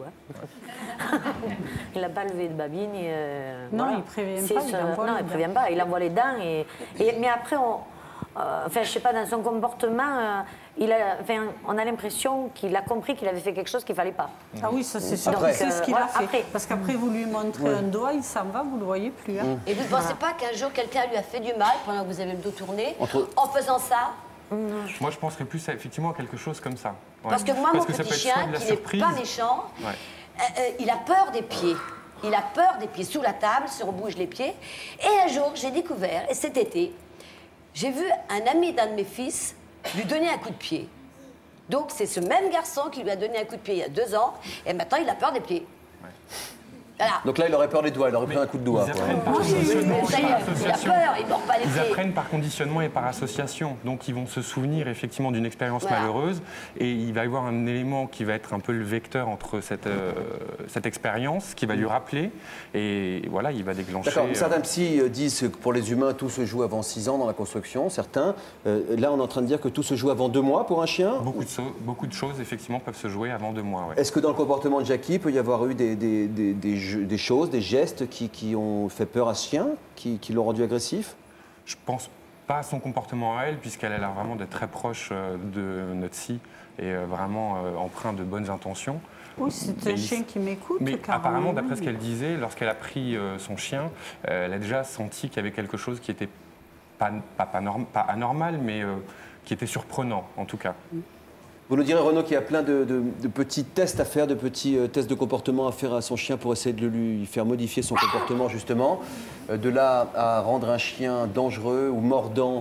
Hein. Il n'a pas levé de babine. Et euh, non, voilà. il ne prévient pas. Ce... Il envoie non, les il ne prévient pas. Il envoie les dents. Et, et... Mais après, on... euh, enfin, je ne sais pas, dans son comportement, euh, il a... enfin, on a l'impression qu'il a compris qu'il avait fait quelque chose qu'il ne fallait pas. Ah oui, ça c'est sûr. C'est ce qu'il a fait. Après. Parce qu'après, vous lui montrez ouais. un doigt, il s'en va, vous ne le voyez plus. Hein. Et vous ne pensez pas qu'un jour, quelqu'un lui a fait du mal pendant que vous avez le dos tourné, Entre... en faisant ça? Moi, je penserais plus à, effectivement à quelque chose comme ça. Ouais. Parce que moi, Parce mon que petit chien, qui n'est pas méchant, ouais. euh, euh, il a peur des pieds. Il a peur des pieds sous la table, se rebouge les pieds. Et un jour, j'ai découvert, et cet été, j'ai vu un ami d'un de mes fils lui donner un coup de pied. Donc, c'est ce même garçon qui lui a donné un coup de pied il y a deux ans, et maintenant, il a peur des pieds. Ouais. Voilà. Donc là, il aurait peur des doigts, il aurait pris un coup de doigt. Ils apprennent par conditionnement et par association. Il a peur, il mord pas les pieds. Ils apprennent par conditionnement et par association. Donc ils vont se souvenir effectivement d'une expérience voilà. malheureuse et il va y avoir un élément qui va être un peu le vecteur entre cette, euh, cette expérience qui va lui rappeler et voilà, il va déclencher... D'accord, euh... certains psys disent que pour les humains, tout se joue avant six ans dans la construction, certains. Euh, là, on est en train de dire que tout se joue avant deux mois pour un chien? Beaucoup de, so beaucoup de choses, effectivement, peuvent se jouer avant deux mois. Ouais. Est-ce que dans le comportement de Jackie, il peut y avoir eu des, des, des, des, jeux, des choses, des gestes qui, qui ont fait peur à ce chien, qui, qui l'ont rendu agressif? Je pense pas à son comportement à elle, puisqu'elle a l'air vraiment d'être très proche de notre scie et vraiment empreint de bonnes intentions. Oui, c'est un chien qui m'écoute. Mais apparemment, d'après ce qu'elle disait, lorsqu'elle a pris son chien, elle a déjà senti qu'il y avait quelque chose qui était pas, pas, pas, norm, pas anormal, mais euh, qui était surprenant, en tout cas. Vous nous direz, Renaud, qu'il y a plein de, de, de petits tests à faire, de petits euh, tests de comportement à faire à son chien pour essayer de lui faire modifier son comportement, justement. Euh, de là à rendre un chien dangereux ou mordant,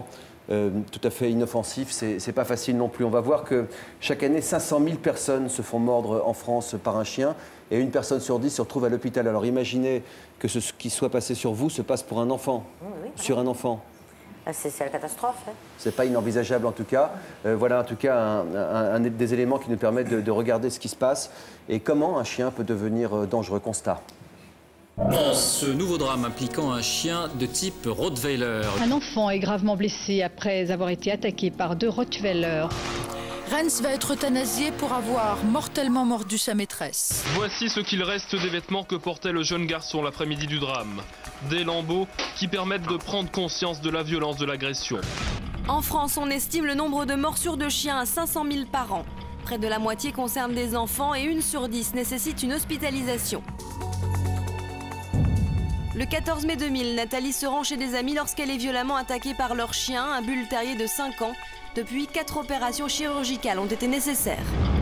euh, tout à fait inoffensif, c'est pas facile non plus. On va voir que chaque année, cinq cent mille personnes se font mordre en France par un chien et une personne sur dix se retrouve à l'hôpital. Alors imaginez que ce qui soit passé sur vous se passe pour un enfant, Oui, oui. sur un enfant. C'est la catastrophe. Hein. C'est pas inenvisageable en tout cas. Euh, voilà en tout cas un, un, un des éléments qui nous permettent de, de regarder ce qui se passe et comment un chien peut devenir dangereux. Constat. Ce nouveau drame impliquant un chien de type Rottweiler. Un enfant est gravement blessé après avoir été attaqué par deux Rottweilers. Rennes va être euthanasié pour avoir mortellement mordu sa maîtresse. Voici ce qu'il reste des vêtements que portait le jeune garçon l'après-midi du drame. Des lambeaux qui permettent de prendre conscience de la violence de l'agression. En France, on estime le nombre de morsures de chiens à cinq cent mille par an. Près de la moitié concerne des enfants et une sur dix nécessite une hospitalisation. Le quatorze mai deux mille, Nathalie se rend chez des amis lorsqu'elle est violemment attaquée par leur chien, un bull terrier de cinq ans. Depuis, quatre opérations chirurgicales ont été nécessaires.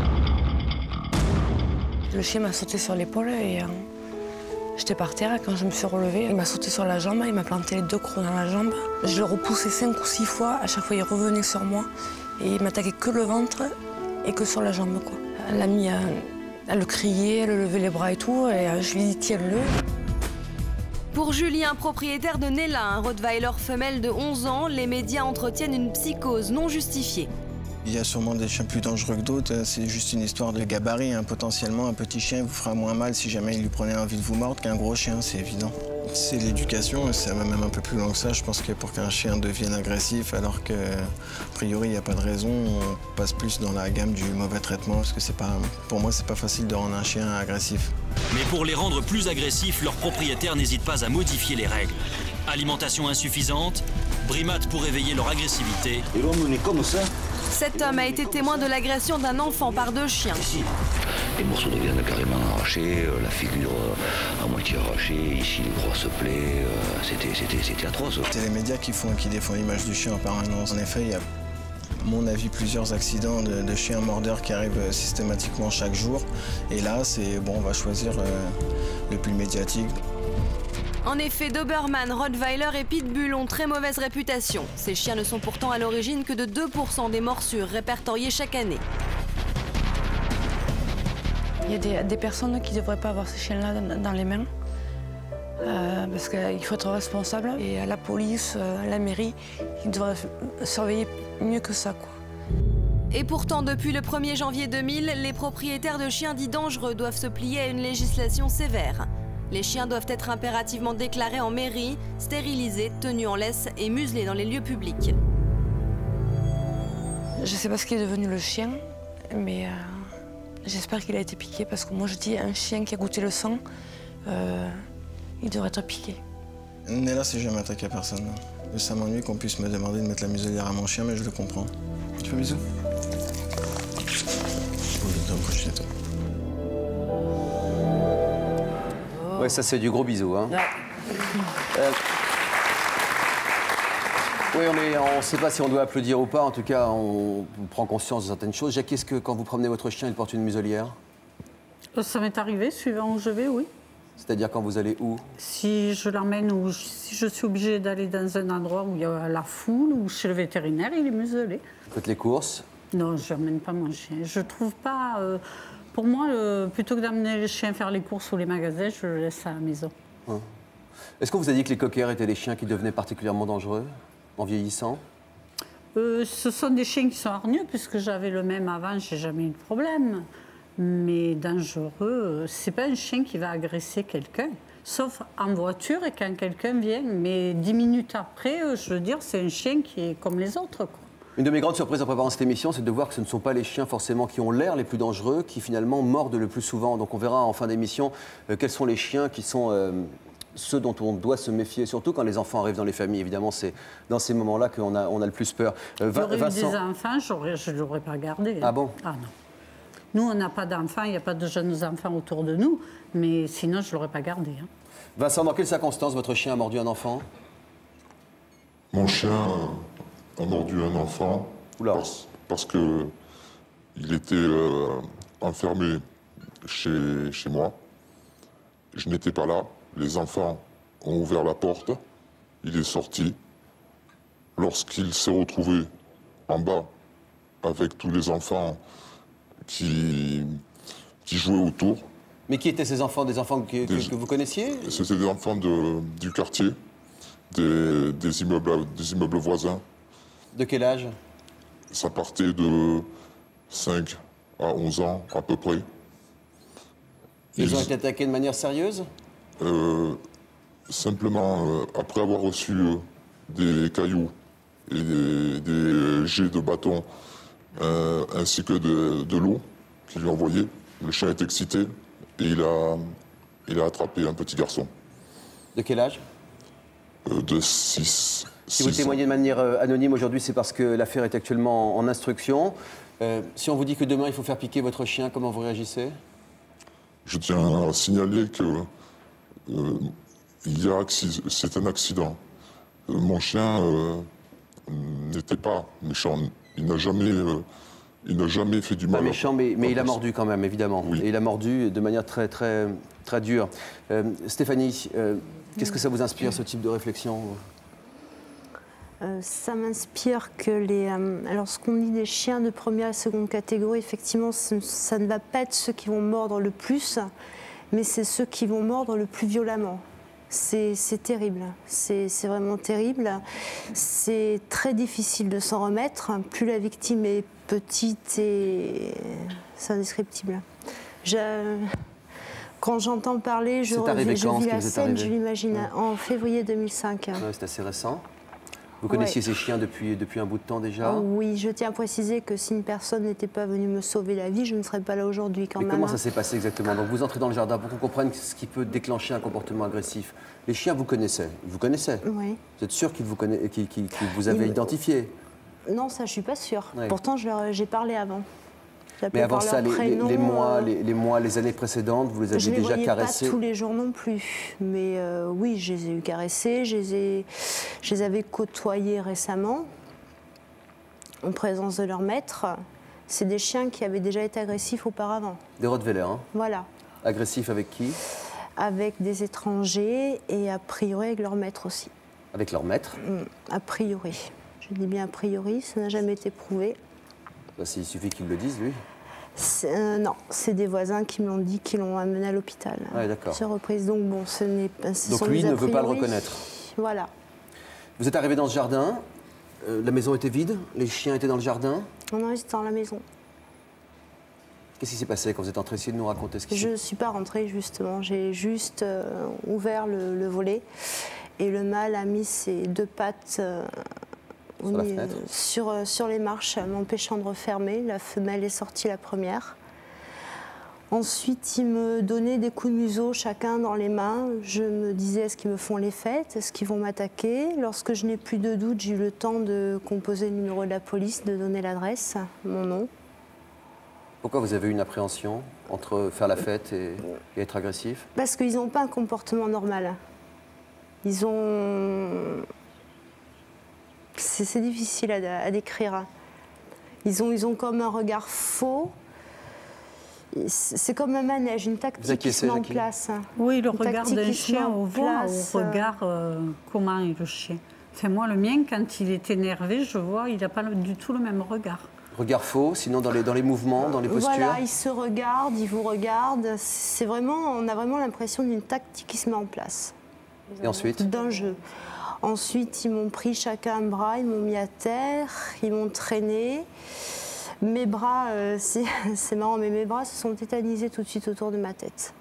Le chien m'a sauté sur l'épaule et euh, j'étais par terre. Quand je me suis relevée, il m'a sauté sur la jambe, il m'a planté les deux crocs dans la jambe. Je le repoussais cinq ou six fois, à chaque fois il revenait sur moi et il m'attaquait que le ventre et que sur la jambe, quoi. Elle a mis, euh, elle le criait, elle levait les bras et tout, et euh, je lui ai dit tiens-le. Pour Julien, propriétaire de Nella, un Rottweiler femelle de onze ans, les médias entretiennent une psychose non justifiée. Il y a sûrement des chiens plus dangereux que d'autres, c'est juste une histoire de gabarit. Hein. Potentiellement, un petit chien vous fera moins mal si jamais il lui prenait envie de vous mordre qu'un gros chien, c'est évident. C'est l'éducation, c'est même un peu plus long que ça. Je pense que pour qu'un chien devienne agressif, alors que, a priori, il n'y a pas de raison, on passe plus dans la gamme du mauvais traitement, parce que c'est pas, pour moi, c'est pas facile de rendre un chien agressif. Mais pour les rendre plus agressifs, leurs propriétaires n'hésitent pas à modifier les règles. Alimentation insuffisante, brimades pour éveiller leur agressivité. Et l'homme, on est comme ça. Cet homme a été témoin de l'agression d'un enfant par deux chiens. Les morceaux de viande carrément arrachés, euh, la figure euh, à moitié arrachée, ici les grosses plaies, euh, c'était atroce. C'est les médias qui, font, qui défendent l'image du chien en permanence. En effet, il y a, à mon avis, plusieurs accidents de, de chiens mordeurs qui arrivent systématiquement chaque jour. Et là, c'est bon, on va choisir euh, le plus médiatique. En effet, Doberman, Rottweiler et Pitbull ont très mauvaise réputation. Ces chiens ne sont pourtant à l'origine que de deux pour cent des morsures répertoriées chaque année. Il y a des, des personnes qui ne devraient pas avoir ces chiens-là dans, dans les mains. Euh, parce qu'il faut être responsable. Et à la police, à la mairie, ils devraient surveiller mieux que ça, quoi. Et pourtant, depuis le premier janvier deux mille, les propriétaires de chiens dits dangereux doivent se plier à une législation sévère. Les chiens doivent être impérativement déclarés en mairie, stérilisés, tenus en laisse et muselés dans les lieux publics. Je ne sais pas ce qui est devenu le chien, mais euh, j'espère qu'il a été piqué parce que moi je dis un chien qui a goûté le sang, euh, il devrait être piqué. Nella s'est jamais attaqué à personne. Ça m'ennuie qu'on puisse me demander de mettre la muselière à mon chien, mais je le comprends. Tu fais un bisou? Ouais, ça c'est du gros bisou. Hein. Ouais. Euh... Oui, on ne sait pas si on doit applaudir ou pas. En tout cas, on, on prend conscience de certaines choses. Jacques, est-ce que quand vous promenez votre chien, il porte une muselière? Ça m'est arrivé, suivant où je vais, oui. C'est-à-dire quand vous allez où? Si je l'emmène ou si je suis obligée d'aller dans un endroit où il y a la foule ou chez le vétérinaire, il est muselé. Vous faites les courses? Non, je n'emmène pas mon chien. Je trouve pas... Euh, pour moi, euh, plutôt que d'amener le chien faire les courses ou les magasins, je le laisse à la maison. Hum. Est-ce qu'on vous a dit que les cockers étaient des chiens qui devenaient particulièrement dangereux en vieillissant? euh, Ce sont des chiens qui sont hargneux, puisque j'avais le même avant, je n'ai jamais eu de problème. Mais dangereux, c'est pas un chien qui va agresser quelqu'un, sauf en voiture et quand quelqu'un vient. Mais dix minutes après, je veux dire, c'est un chien qui est comme les autres, quoi. Une de mes grandes surprises en préparant cette émission, c'est de voir que ce ne sont pas les chiens forcément qui ont l'air les plus dangereux, qui finalement mordent le plus souvent. Donc on verra en fin d'émission euh, quels sont les chiens qui sont euh, ceux dont on doit se méfier, surtout quand les enfants arrivent dans les familles. Évidemment, c'est dans ces moments-là qu'on a, on a le plus peur. Euh, J'aurais Vincent... eu des enfants, je ne l'aurais pas gardé. Hein. Ah bon? Ah non. Nous, on n'a pas d'enfants, il n'y a pas de jeunes enfants autour de nous, mais sinon, je ne l'aurais pas gardé. Hein. Vincent, dans quelles circonstances votre chien a mordu un enfant? Mon chien a mordu un enfant parce, parce que il était euh, enfermé chez, chez moi. Je n'étais pas là. Les enfants ont ouvert la porte. Il est sorti. lorsqu'il s'est retrouvé en bas avec tous les enfants qui, qui jouaient autour. Mais qui étaient ces enfants? Des enfants que, que, que vous connaissiez? C'était des enfants de, du quartier, des, des, immeubles, des immeubles voisins. De quel âge? Ça partait de cinq à onze ans à peu près. Ils, Ils ont ont été attaqués de manière sérieuse? euh, Simplement, euh, après avoir reçu euh, des cailloux et des, des jets de bâtons, euh, ainsi que de, de l'eau qu'ils lui ont envoyé, le chien est excité et il a, il a attrapé un petit garçon. De quel âge? euh, De six. Si vous témoignez de manière euh, anonyme aujourd'hui, c'est parce que l'affaire est actuellement en instruction. Euh, si on vous dit que demain il faut faire piquer votre chien, comment vous réagissez? Je tiens à signaler que euh, il y a c'est un accident. Euh, mon chien euh, n'était pas méchant. Il n'a jamais, euh, il n'a jamais fait du mal. Pas méchant, mais, mais il a mordu quand même, évidemment. Oui. Et il a mordu de manière très, très, très dure. Euh, Stéphanie, euh, qu'est-ce que ça vous inspire, ce type de réflexion? Euh, ça m'inspire que les. Euh, alors, ce qu'on dit des chiens de première et seconde catégorie, effectivement, ce, ça ne va pas être ceux qui vont mordre le plus, mais c'est ceux qui vont mordre le plus violemment. C'est terrible. C'est vraiment terrible. C'est très difficile de s'en remettre. Plus la victime est petite, et c'est indescriptible. Je... Quand j'entends parler, je, je, je vis la scène, je l'imagine, ouais. En février deux mille cinq. Ouais, c'est assez récent. Vous connaissiez ouais. ces chiens depuis, depuis un bout de temps déjà? Oh, oui, je tiens à préciser que si une personne n'était pas venue me sauver la vie, je ne serais pas là aujourd'hui quand Mais même. Comment ça s'est passé exactement? Donc vous entrez dans le jardin pour qu'on comprenne ce qui peut déclencher un comportement agressif. Les chiens, vous connaissez? Vous connaissez? Oui. Vous êtes sûr qu'ils vous, conna... qu'ils, qu'ils vous avaient Il... identifié? Non, ça, je suis pas sûre. Ouais. Pourtant, j'ai parlé avant. Mais avant ça, les, prénom, les, mois, euh... les, les mois, les années précédentes, vous les aviez déjà caressés? Je ne les voyais pas tous les jours non plus. Mais euh, oui, je les ai eu caressés, je les, ai, je les avais côtoyés récemment, en présence de leur maître. C'est des chiens qui avaient déjà été agressifs auparavant. Des Rottweiler, hein? Voilà. Agressifs avec qui? Avec des étrangers et a priori avec leur maître aussi. Avec leur maître? A priori. Je dis bien a priori, ça n'a jamais été prouvé. Bah, il suffit qu'ils le disent, lui. Euh, non, c'est des voisins qui me l'ont dit, qui l'ont amené à l'hôpital. Ah, d'accord. Sur reprise. Donc bon, ce n'est pas. Donc lui ne veut pas le reconnaître. Voilà. Vous êtes arrivé dans ce jardin. Euh, la maison était vide. Les chiens étaient dans le jardin. Non, ils étaient dans la maison. Qu'est-ce qui s'est passé quand vous êtes entré? Essayez de nous raconter ce qui s'est passé. Je ne suis pas rentrée justement. J'ai juste euh, ouvert le, le volet et le mâle a mis ses deux pattes. Euh, Sur la fenêtre. Sur, sur les marches, m'empêchant de refermer. La femelle est sortie la première. Ensuite, ils me donnaient des coups de museau chacun dans les mains. Je me disais, est-ce qu'ils me font les fêtes? Est-ce qu'ils vont m'attaquer? Lorsque je n'ai plus de doute, j'ai eu le temps de composer le numéro de la police, de donner l'adresse, mon nom. Pourquoi vous avez eu une appréhension entre faire la fête et, et être agressif? Parce qu'ils n'ont pas un comportement normal. Ils ont... C'est difficile à, à décrire. Ils ont, ils ont comme un regard faux. C'est comme un manège, une tactique qui se met en place. Oui, le regard d'un chien, on voit au regard euh, comment est le chien. Enfin, moi, le mien, quand il est énervé, je vois, il n'a pas du tout le même regard. Regard faux, sinon dans les, dans les mouvements, dans les postures? Voilà, il se regarde, il vous regarde. C'est vraiment, on a vraiment l'impression d'une tactique qui se met en place. Et ensuite? D'un jeu. Ensuite, ils m'ont pris chacun un bras, ils m'ont mis à terre, ils m'ont traîné. Mes bras, euh, c'est marrant, mais mes bras se sont tétanisés tout de suite autour de ma tête.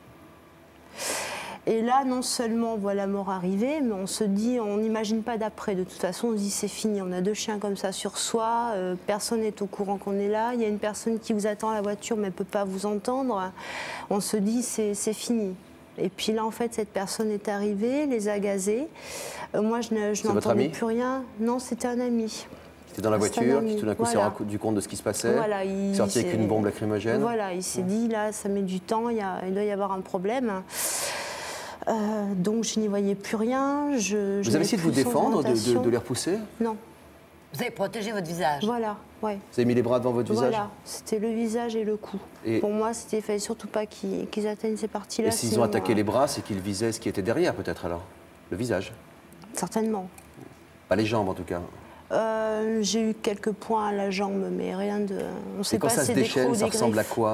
Et là, non seulement on voit la mort arriver, mais on se dit, on n'imagine pas d'après. De toute façon, on se dit, c'est fini, on a deux chiens comme ça sur soi, euh, personne n'est au courant qu'on est là, il y a une personne qui vous attend à la voiture, mais elle ne peut pas vous entendre. On se dit, c'est fini. Et puis là, en fait, cette personne est arrivée, les a gazés. Euh, moi, je n'entendais plus rien. Non, c'était un ami. C'était dans la voiture, qui tout d'un coup s'est voilà. rendu compte de ce qui se passait, voilà, il sorti avec une bombe lacrymogène. Voilà, il s'est dit, là, ça met du temps, il, y a, il doit y avoir un problème. Euh, donc, je n'y voyais plus rien. Je, vous avez essayé de vous défendre, de, de, de les repousser? Non. Vous avez protégé votre visage? Voilà, ouais. Vous avez mis les bras devant votre voilà. visage? Voilà, c'était le visage et le cou. Et pour moi, il ne fallait surtout pas qu'ils qu'ils atteignent ces parties-là. Et s'ils ont attaqué euh... les bras, c'est qu'ils visaient ce qui était derrière, peut-être alors? Le visage? Certainement. Pas les jambes, en tout cas? euh, J'ai eu quelques points à la jambe, mais rien de... On sait Et quand pas, ça se déchaîne, ça ressemble à quoi?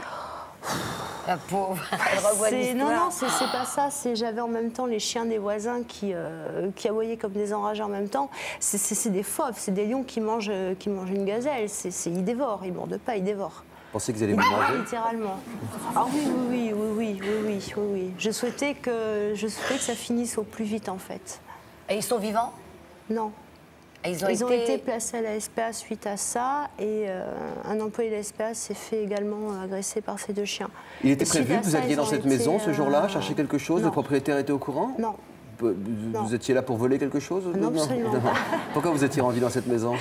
La pauvre, elle revoit l'histoire. Non, non, c'est pas ça. J'avais en même temps les chiens des voisins qui, euh, qui aboyaient comme des enragés en même temps. C'est des fauves, c'est des lions qui mangent, qui mangent une gazelle. C'est ils dévorent, ils ne mordent pas, ils dévorent. Vous pensez que vous allez vous manger? Littéralement. Ah oui, oui, oui, oui, oui, oui, oui, oui, oui. Je souhaitais que, je souhaitais que ça finisse au plus vite, en fait. Et ils sont vivants? Non. Et ils ont, ils ont été... été placés à la S P A suite à ça, et euh, un employé de la S P A s'est fait également agresser par ces deux chiens. Il était et prévu que vous ça, alliez dans cette été, maison ce jour-là, euh... chercher quelque chose? Non. Le propriétaire était au courant? Non. Vous, vous étiez là pour voler quelque chose? Non, absolument pas. Pourquoi vous étiez rendu dans cette maison?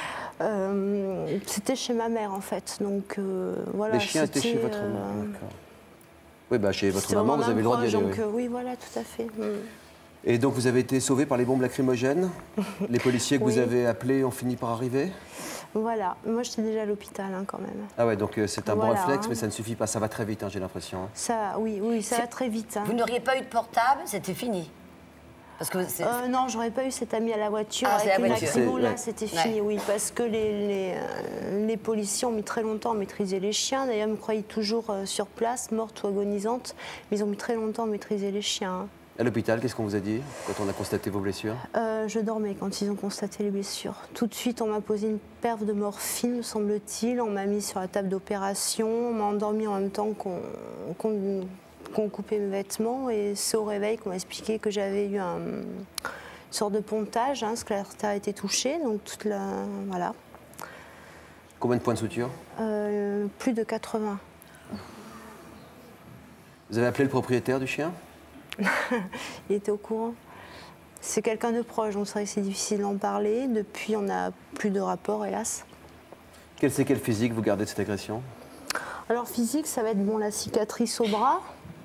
euh, C'était chez ma mère, en fait. Donc, euh, voilà, les chiens étaient chez votre euh... maman, d'accord. Oui, bah, chez votre maman, vous avez le droit d'y aller. Donc, oui. Euh, oui, voilà, tout à fait. Mm. Et donc vous avez été sauvé par les bombes lacrymogènes? Les policiers que oui. vous avez appelés ont fini par arriver? Voilà, moi j'étais déjà à l'hôpital hein, quand même. Ah ouais, donc euh, c'est un voilà, bon réflexe, hein. mais ça ne suffit pas, ça va très vite, hein, j'ai l'impression. Hein. Ça, oui, oui, ça va très vite. Hein. Vous n'auriez pas eu de portable, c'était fini? Parce que euh, non, j'aurais pas eu cet ami à la voiture. Ah, avec la une voiture. lacrymo, là, ouais. c'était fini, ouais. oui, parce que les, les, euh, les policiers ont mis très longtemps à maîtriser les chiens. D'ailleurs, ils me croyaient toujours euh, sur place, morte ou agonisante, mais ils ont mis très longtemps à maîtriser les chiens. Hein. À l'hôpital, qu'est-ce qu'on vous a dit quand on a constaté vos blessures? euh, Je dormais quand ils ont constaté les blessures. Tout de suite, on m'a posé une perve de morphine, me semble-t-il. On m'a mis sur la table d'opération. On m'a endormi en même temps qu'on qu'on, qu'on coupait mes vêtements. Et c'est au réveil qu'on m'a expliqué que j'avais eu un, une sorte de pontage, hein, parce que l'artère a été touchée. Donc toute la, voilà. Combien de points de suture? euh, Plus de quatre-vingts. Vous avez appelé le propriétaire du chien? Il était au courant. C'est quelqu'un de proche, donc c'est vrai que c'est difficile d'en parler. Depuis, on n'a plus de rapport, hélas. Quel séquelle physique vous gardez de cette agression? Alors physique, ça va être bon, la cicatrice au bras,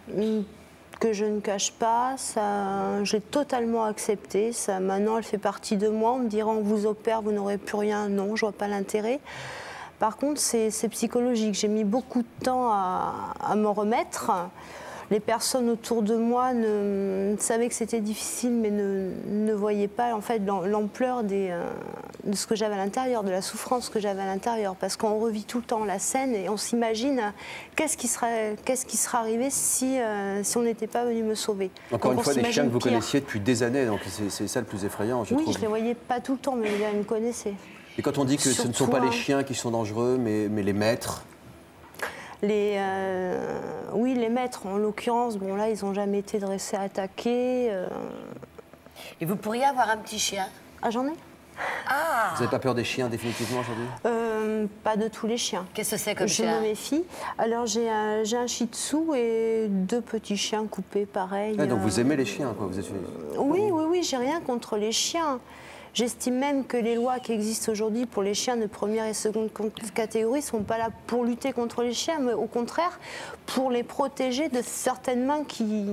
que je ne cache pas. Ça, j'ai totalement accepté. Ça, maintenant, elle fait partie de moi. On me dira, on vous opère, vous n'aurez plus rien. Non, je vois pas l'intérêt. Par contre, c'est psychologique. J'ai mis beaucoup de temps à, à m'en remettre. Les personnes autour de moi ne, savaient que c'était difficile, mais ne, ne voyaient pas en fait l'ampleur des, euh, de ce que j'avais à l'intérieur, de la souffrance que j'avais à l'intérieur. Parce qu'on revit tout le temps la scène et on s'imagine qu'est-ce qui serait, qu'est-ce qui serait arrivé si, euh, si on n'était pas venu me sauver. Encore donc une fois, des chiens que vous pire. connaissiez depuis des années, donc c'est ça le plus effrayant, je oui, trouve. je ne les voyais pas tout le temps, mais ils me connaissaient. Et quand on dit que Surtout, ce ne sont pas hein. les chiens qui sont dangereux, mais, mais les maîtres? Les, euh, oui, les maîtres, en l'occurrence, bon là, ils n'ont jamais été dressés, attaqués. Euh... Et vous pourriez avoir un petit chien? Ah, j'en ai. Ah. Vous n'avez pas peur des chiens définitivement aujourd'hui? euh, Pas de tous les chiens. Qu'est-ce que c'est comme je chien? Je me méfie. Alors j'ai un, un shih tzu et deux petits chiens coupés, pareil. Ah, donc euh... vous aimez les chiens, quoi. Vous êtes... Oui, oui, oui, j'ai rien contre les chiens. J'estime même que les lois qui existent aujourd'hui pour les chiens de première et seconde catégorie ne sont pas là pour lutter contre les chiens, mais au contraire pour les protéger de certaines mains qui...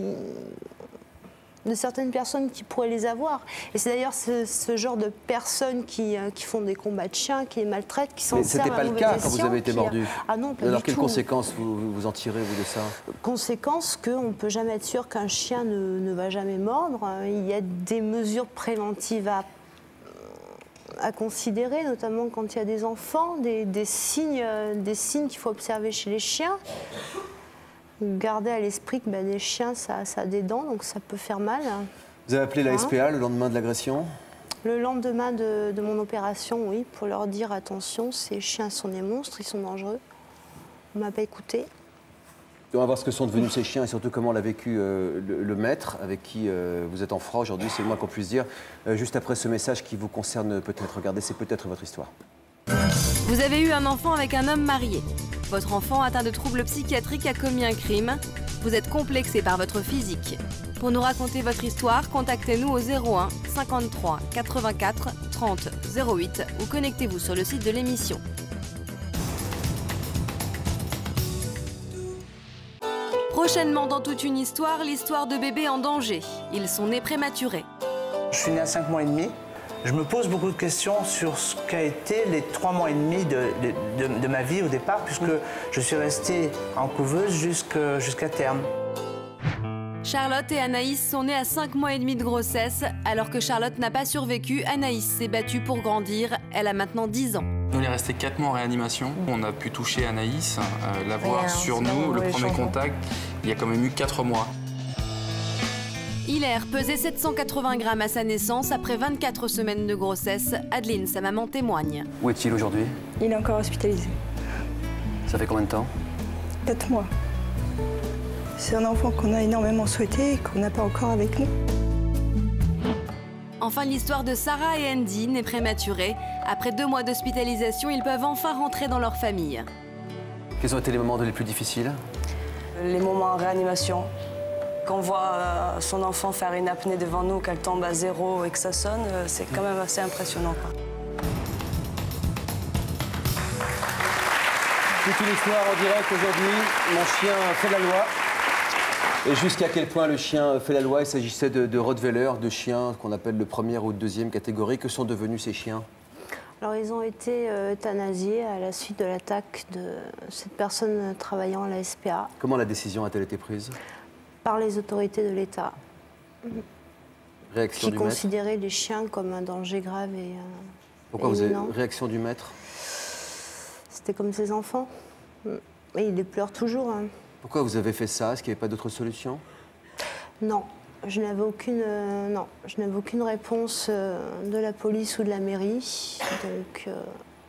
de certaines personnes qui pourraient les avoir. Et c'est d'ailleurs ce, ce genre de personnes qui, qui font des combats de chiens, qui les maltraitent, qui s'en servent à mauvais escient. C'était pas le cas quand vous avez été mordu? Ah non, pas Alors du quelles tout. conséquences vous, vous en tirez, vous, de ça? Conséquence qu'on ne peut jamais être sûr qu'un chien ne, ne va jamais mordre. Il y a des mesures préventives à à considérer, notamment quand il y a des enfants, des, des signes, des signes qu'il faut observer chez les chiens. Garder à l'esprit que ben, les chiens, ça, ça a des dents, donc ça peut faire mal. Vous avez appelé la hein? S P A le lendemain de l'agression? Le lendemain de, de mon opération, oui, pour leur dire attention, ces chiens sont des monstres, ils sont dangereux. On ne m'a pas écouté. On va voir ce que sont devenus ces chiens et surtout comment l'a vécu euh, le, le maître avec qui euh, vous êtes en froid aujourd'hui, c'est le moins qu'on puisse dire. Euh, juste après ce message qui vous concerne peut-être, regardez, c'est peut-être votre histoire. Vous avez eu un enfant avec un homme marié. Votre enfant atteint de troubles psychiatriques a commis un crime. Vous êtes complexé par votre physique. Pour nous raconter votre histoire, contactez-nous au zéro un cinquante-trois quatre-vingt-quatre trente zéro huit ou connectez-vous sur le site de l'émission. Prochainement dans Toute une histoire, l'histoire de bébés en danger. Ils sont nés prématurés. Je suis né à cinq mois et demi. Je me pose beaucoup de questions sur ce qu'a été les trois mois et demi de, de, de, de ma vie au départ, puisque je suis restée en couveuse jusqu'à jusqu'à terme. Charlotte et Anaïs sont nées à cinq mois et demi de grossesse. Alors que Charlotte n'a pas survécu, Anaïs s'est battue pour grandir. Elle a maintenant dix ans. On est resté quatre mois en réanimation. On a pu toucher Anaïs, euh, la voir Ouais, sur c'est nous. là, Le les premier changements. contact, il y a quand même eu quatre mois. Hilaire pesait sept cent quatre-vingts grammes à sa naissance. Après vingt-quatre semaines de grossesse, Adeline, sa maman, témoigne. Où est-il aujourd'hui? Il est encore hospitalisé. Ça fait combien de temps? Quatre mois. C'est un enfant qu'on a énormément souhaité et qu'on n'a pas encore avec nous. Enfin, l'histoire de Sarah et Andy n'est prématurée. Après deux mois d'hospitalisation, ils peuvent enfin rentrer dans leur famille. Quels ont été les moments les plus difficiles? Les moments en réanimation. Quand on voit euh, son enfant faire une apnée devant nous, qu'elle tombe à zéro et que ça sonne, euh, c'est quand même assez impressionnant, quoi. Toute une histoire en direct aujourd'hui. Mon chien fait la loi. Et jusqu'à quel point le chien fait la loi? Il s'agissait de, de Rottweiler, de chiens qu'on appelle de première ou de deuxième catégorie. Que sont devenus ces chiens? Alors, ils ont été euh, euthanasiés à la suite de l'attaque de cette personne travaillant à la S P A Comment la décision a-t-elle été prise? par les autorités de l'État, Réaction qui du maître? considéraient les chiens comme un danger grave et euh, Pourquoi et vous avez imminent. réaction du maître? C'était comme ses enfants. Et il les pleure toujours. Hein. Pourquoi vous avez fait ça? Est-ce qu'il n'y avait pas d'autre solution? Non, je n'avais aucune, euh, non, je n'avais aucune réponse euh, de la police ou de la mairie. Donc, euh,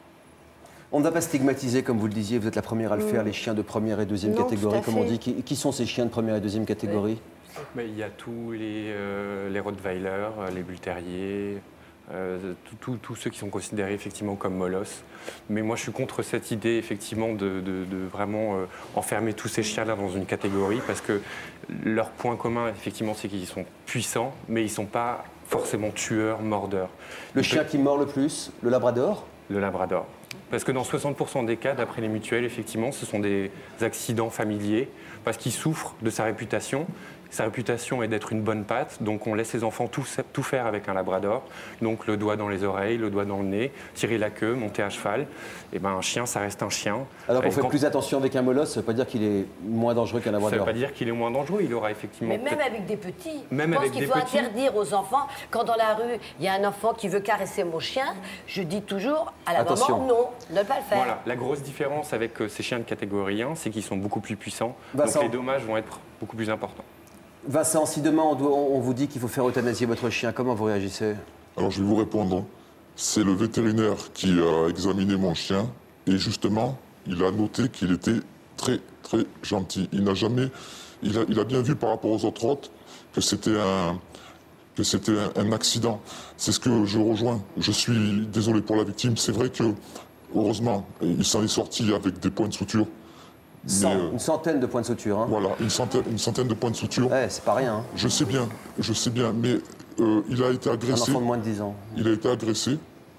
On ne va pas stigmatiser, comme vous le disiez, vous êtes la première à le Mm. faire, les chiens de première et deuxième Non, catégorie, tout à comme on fait. dit. Qui, qui sont ces chiens de première et deuxième catégorie? Mais il y a tous les, euh, les Rottweiler, euh, les Bull Terriers, euh, tous tous ceux qui sont considérés effectivement comme molosses. Mais moi, je suis contre cette idée effectivement de, de- de vraiment euh, enfermer tous ces chiens-là dans une catégorie, parce que leur point commun, effectivement, c'est qu'ils sont puissants, mais ils ne sont pas forcément tueurs, mordeurs. Le chien qui mord le plus, le labrador? Le labrador. Parce que dans soixante pour cent des cas, d'après les mutuelles, effectivement, ce sont des accidents familiers, parce qu'ils souffrent de sa réputation. Sa réputation est d'être une bonne patte, donc on laisse les enfants tout, tout faire avec un labrador. Donc le doigt dans les oreilles, le doigt dans le nez, tirer la queue, monter à cheval. Et ben un chien, ça reste un chien. Alors qu'on Et fait quand- plus attention avec un molosse, ça ne veut pas dire qu'il est moins dangereux qu'un Ça ne labrador. veut pas dire qu'il est moins dangereux, il aura effectivement... Mais même peut-être- avec des petits, Même je pense avec qu'il des faut petits. interdire aux enfants, quand dans la rue, il y a un enfant qui veut caresser mon chien, je dis toujours à la Attention. maman, non, ne pas le faire. Voilà, la grosse différence avec euh, ces chiens de catégorie un, c'est qu'ils sont beaucoup plus puissants, Vincent. donc les dommages vont être beaucoup plus importants. Vincent, si demain on, doit- on vous dit qu'il faut faire euthanasier votre chien, comment vous réagissez? Alors je vais vous répondre. C'est le vétérinaire qui a examiné mon chien et justement, il a noté qu'il était très très gentil. Il n'a jamais, il a, il a bien vu par rapport aux autres hôtes que c'était un, que c'était un, un accident. C'est ce que je rejoins. Je suis désolé pour la victime. C'est vrai que heureusement, il s'en est sorti avec des points de suture. Cent- Mais, euh, Une centaine de points de suture. Hein. Voilà, une centaine, une centaine de points de suture. c'est pas rien. Hein. Je sais bien, je sais bien, mais euh, il a été Un agressé. enfant de moins de dix ans. Il a été agressé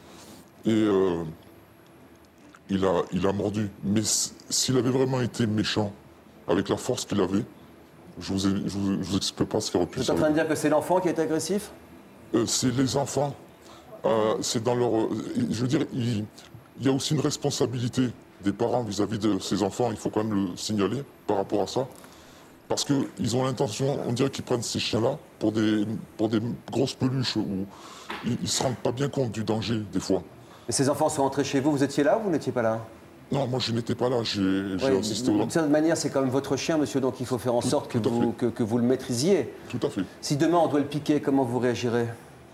et euh, il, a, il a mordu. Mais s- s'il avait vraiment été méchant, avec la force qu'il avait, je vous, ai- je vous, je vous explique pas ce qu'il aurait pu Vous êtes en train de dire que c'est l'enfant qui est agressif? euh, C'est les enfants. Euh, c'est dans leur. euh, Je veux dire, il, il y a aussi une responsabilité des parents vis-à-vis de ces enfants. Il faut quand même le signaler par rapport à ça. Parce qu'ils ont l'intention, on dirait qu'ils prennent ces chiens-là pour des, pour des grosses peluches où ils ne se rendent pas bien compte du danger, des fois. Et ces enfants sont entrés chez vous, vous étiez là ou vous n'étiez pas là? Non, moi je n'étais pas là, j'ai j'ai Oui, assisté au... d'une certaine manière, c'est quand même votre chien, monsieur, donc il faut faire en sorte que vous, que, que vous le maîtrisiez. Tout à fait. Si demain on doit le piquer, comment vous réagirez?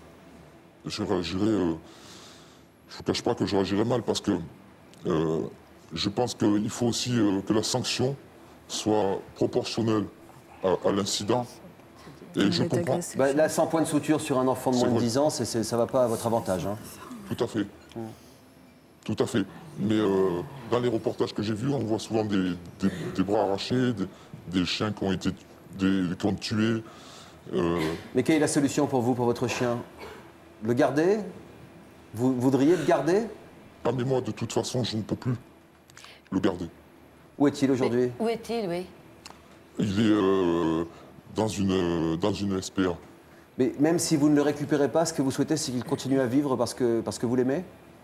Je réagirais... euh, je ne vous cache pas que je réagirais mal parce que euh, je pense qu'il faut aussi euh, que la sanction soit proportionnelle à, à l'incident. Et je comprends... Bah, là, cent points de suture sur un enfant de C'est moins de vrai. dix ans, c'est- c'est- ça ne va pas à votre avantage. Hein. Tout à fait. Tout à fait. Mais euh, dans les reportages que j'ai vus, on voit souvent des, des- des bras arrachés, des, des chiens qui ont été des, qui ont tué. euh, Mais quelle est la solution pour vous, pour votre chien? Le garder? Vous voudriez le garder? Ah mais moi, de toute façon, je ne peux plus le garder. Où est-il aujourd'hui? Où est-il, oui? Il est euh, dans, une, euh, dans une S P A. Mais même si vous ne le récupérez pas, ce que vous souhaitez, c'est qu'il continue à vivre parce que, parce que vous l'aimez?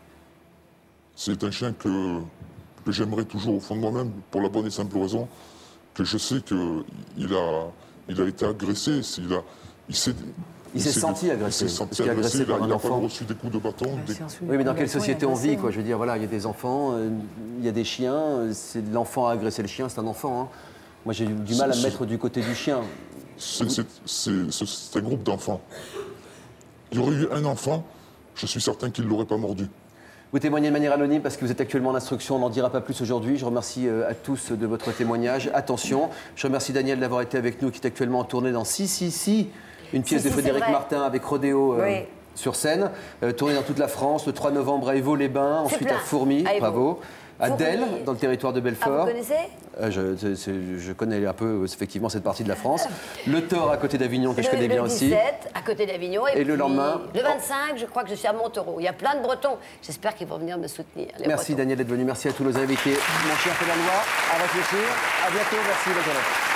C'est un chien que, que j'aimerais toujours au fond de moi-même, pour la bonne et simple raison que je sais qu'il a, il a été agressé. Il a, il s'est, il s'est senti agressé. Il s'est senti agressé. Il n'a pas reçu des coups de bâton. Des... Oui, mais dans quelle société on vit, quoi? Je veux dire, voilà, il y a des enfants, euh, il y a des chiens. C'est l'enfant a agressé le chien, c'est un enfant. Hein. Moi, j'ai du mal à me mettre du côté du chien. C'est un groupe d'enfants. Il y aurait eu un enfant, je suis certain qu'il ne l'aurait pas mordu. Vous témoignez de manière anonyme parce que vous êtes actuellement en instruction, on n'en dira pas plus aujourd'hui. Je remercie à tous de votre témoignage. Attention, je remercie Daniel d'avoir été avec nous, qui est actuellement en tournée dans Si, Si, Si, une pièce si, de si, Frédéric Martin avec Rodéo euh, oui. sur scène, euh, tournée dans toute la France, le trois novembre à Évaux-les-Bains, ensuite plein. à Fourmies, à bravo. À Delle, dans le territoire de Belfort. Ah, vous connaissez euh, je, je connais un peu, effectivement, cette partie de la France. Le Thor, à côté d'Avignon, que le, je connais bien aussi. Le dix-sept, à côté d'Avignon. Et, et le lendemain Le vingt-cinq, je crois que je suis à Montereau. Il y a plein de Bretons. J'espère qu'ils vont venir me soutenir. Merci Bretons. Daniel d'être venu. Merci à tous nos invités. Mon cher fait la loi, à réfléchir. À bientôt. Merci. Bonne journée.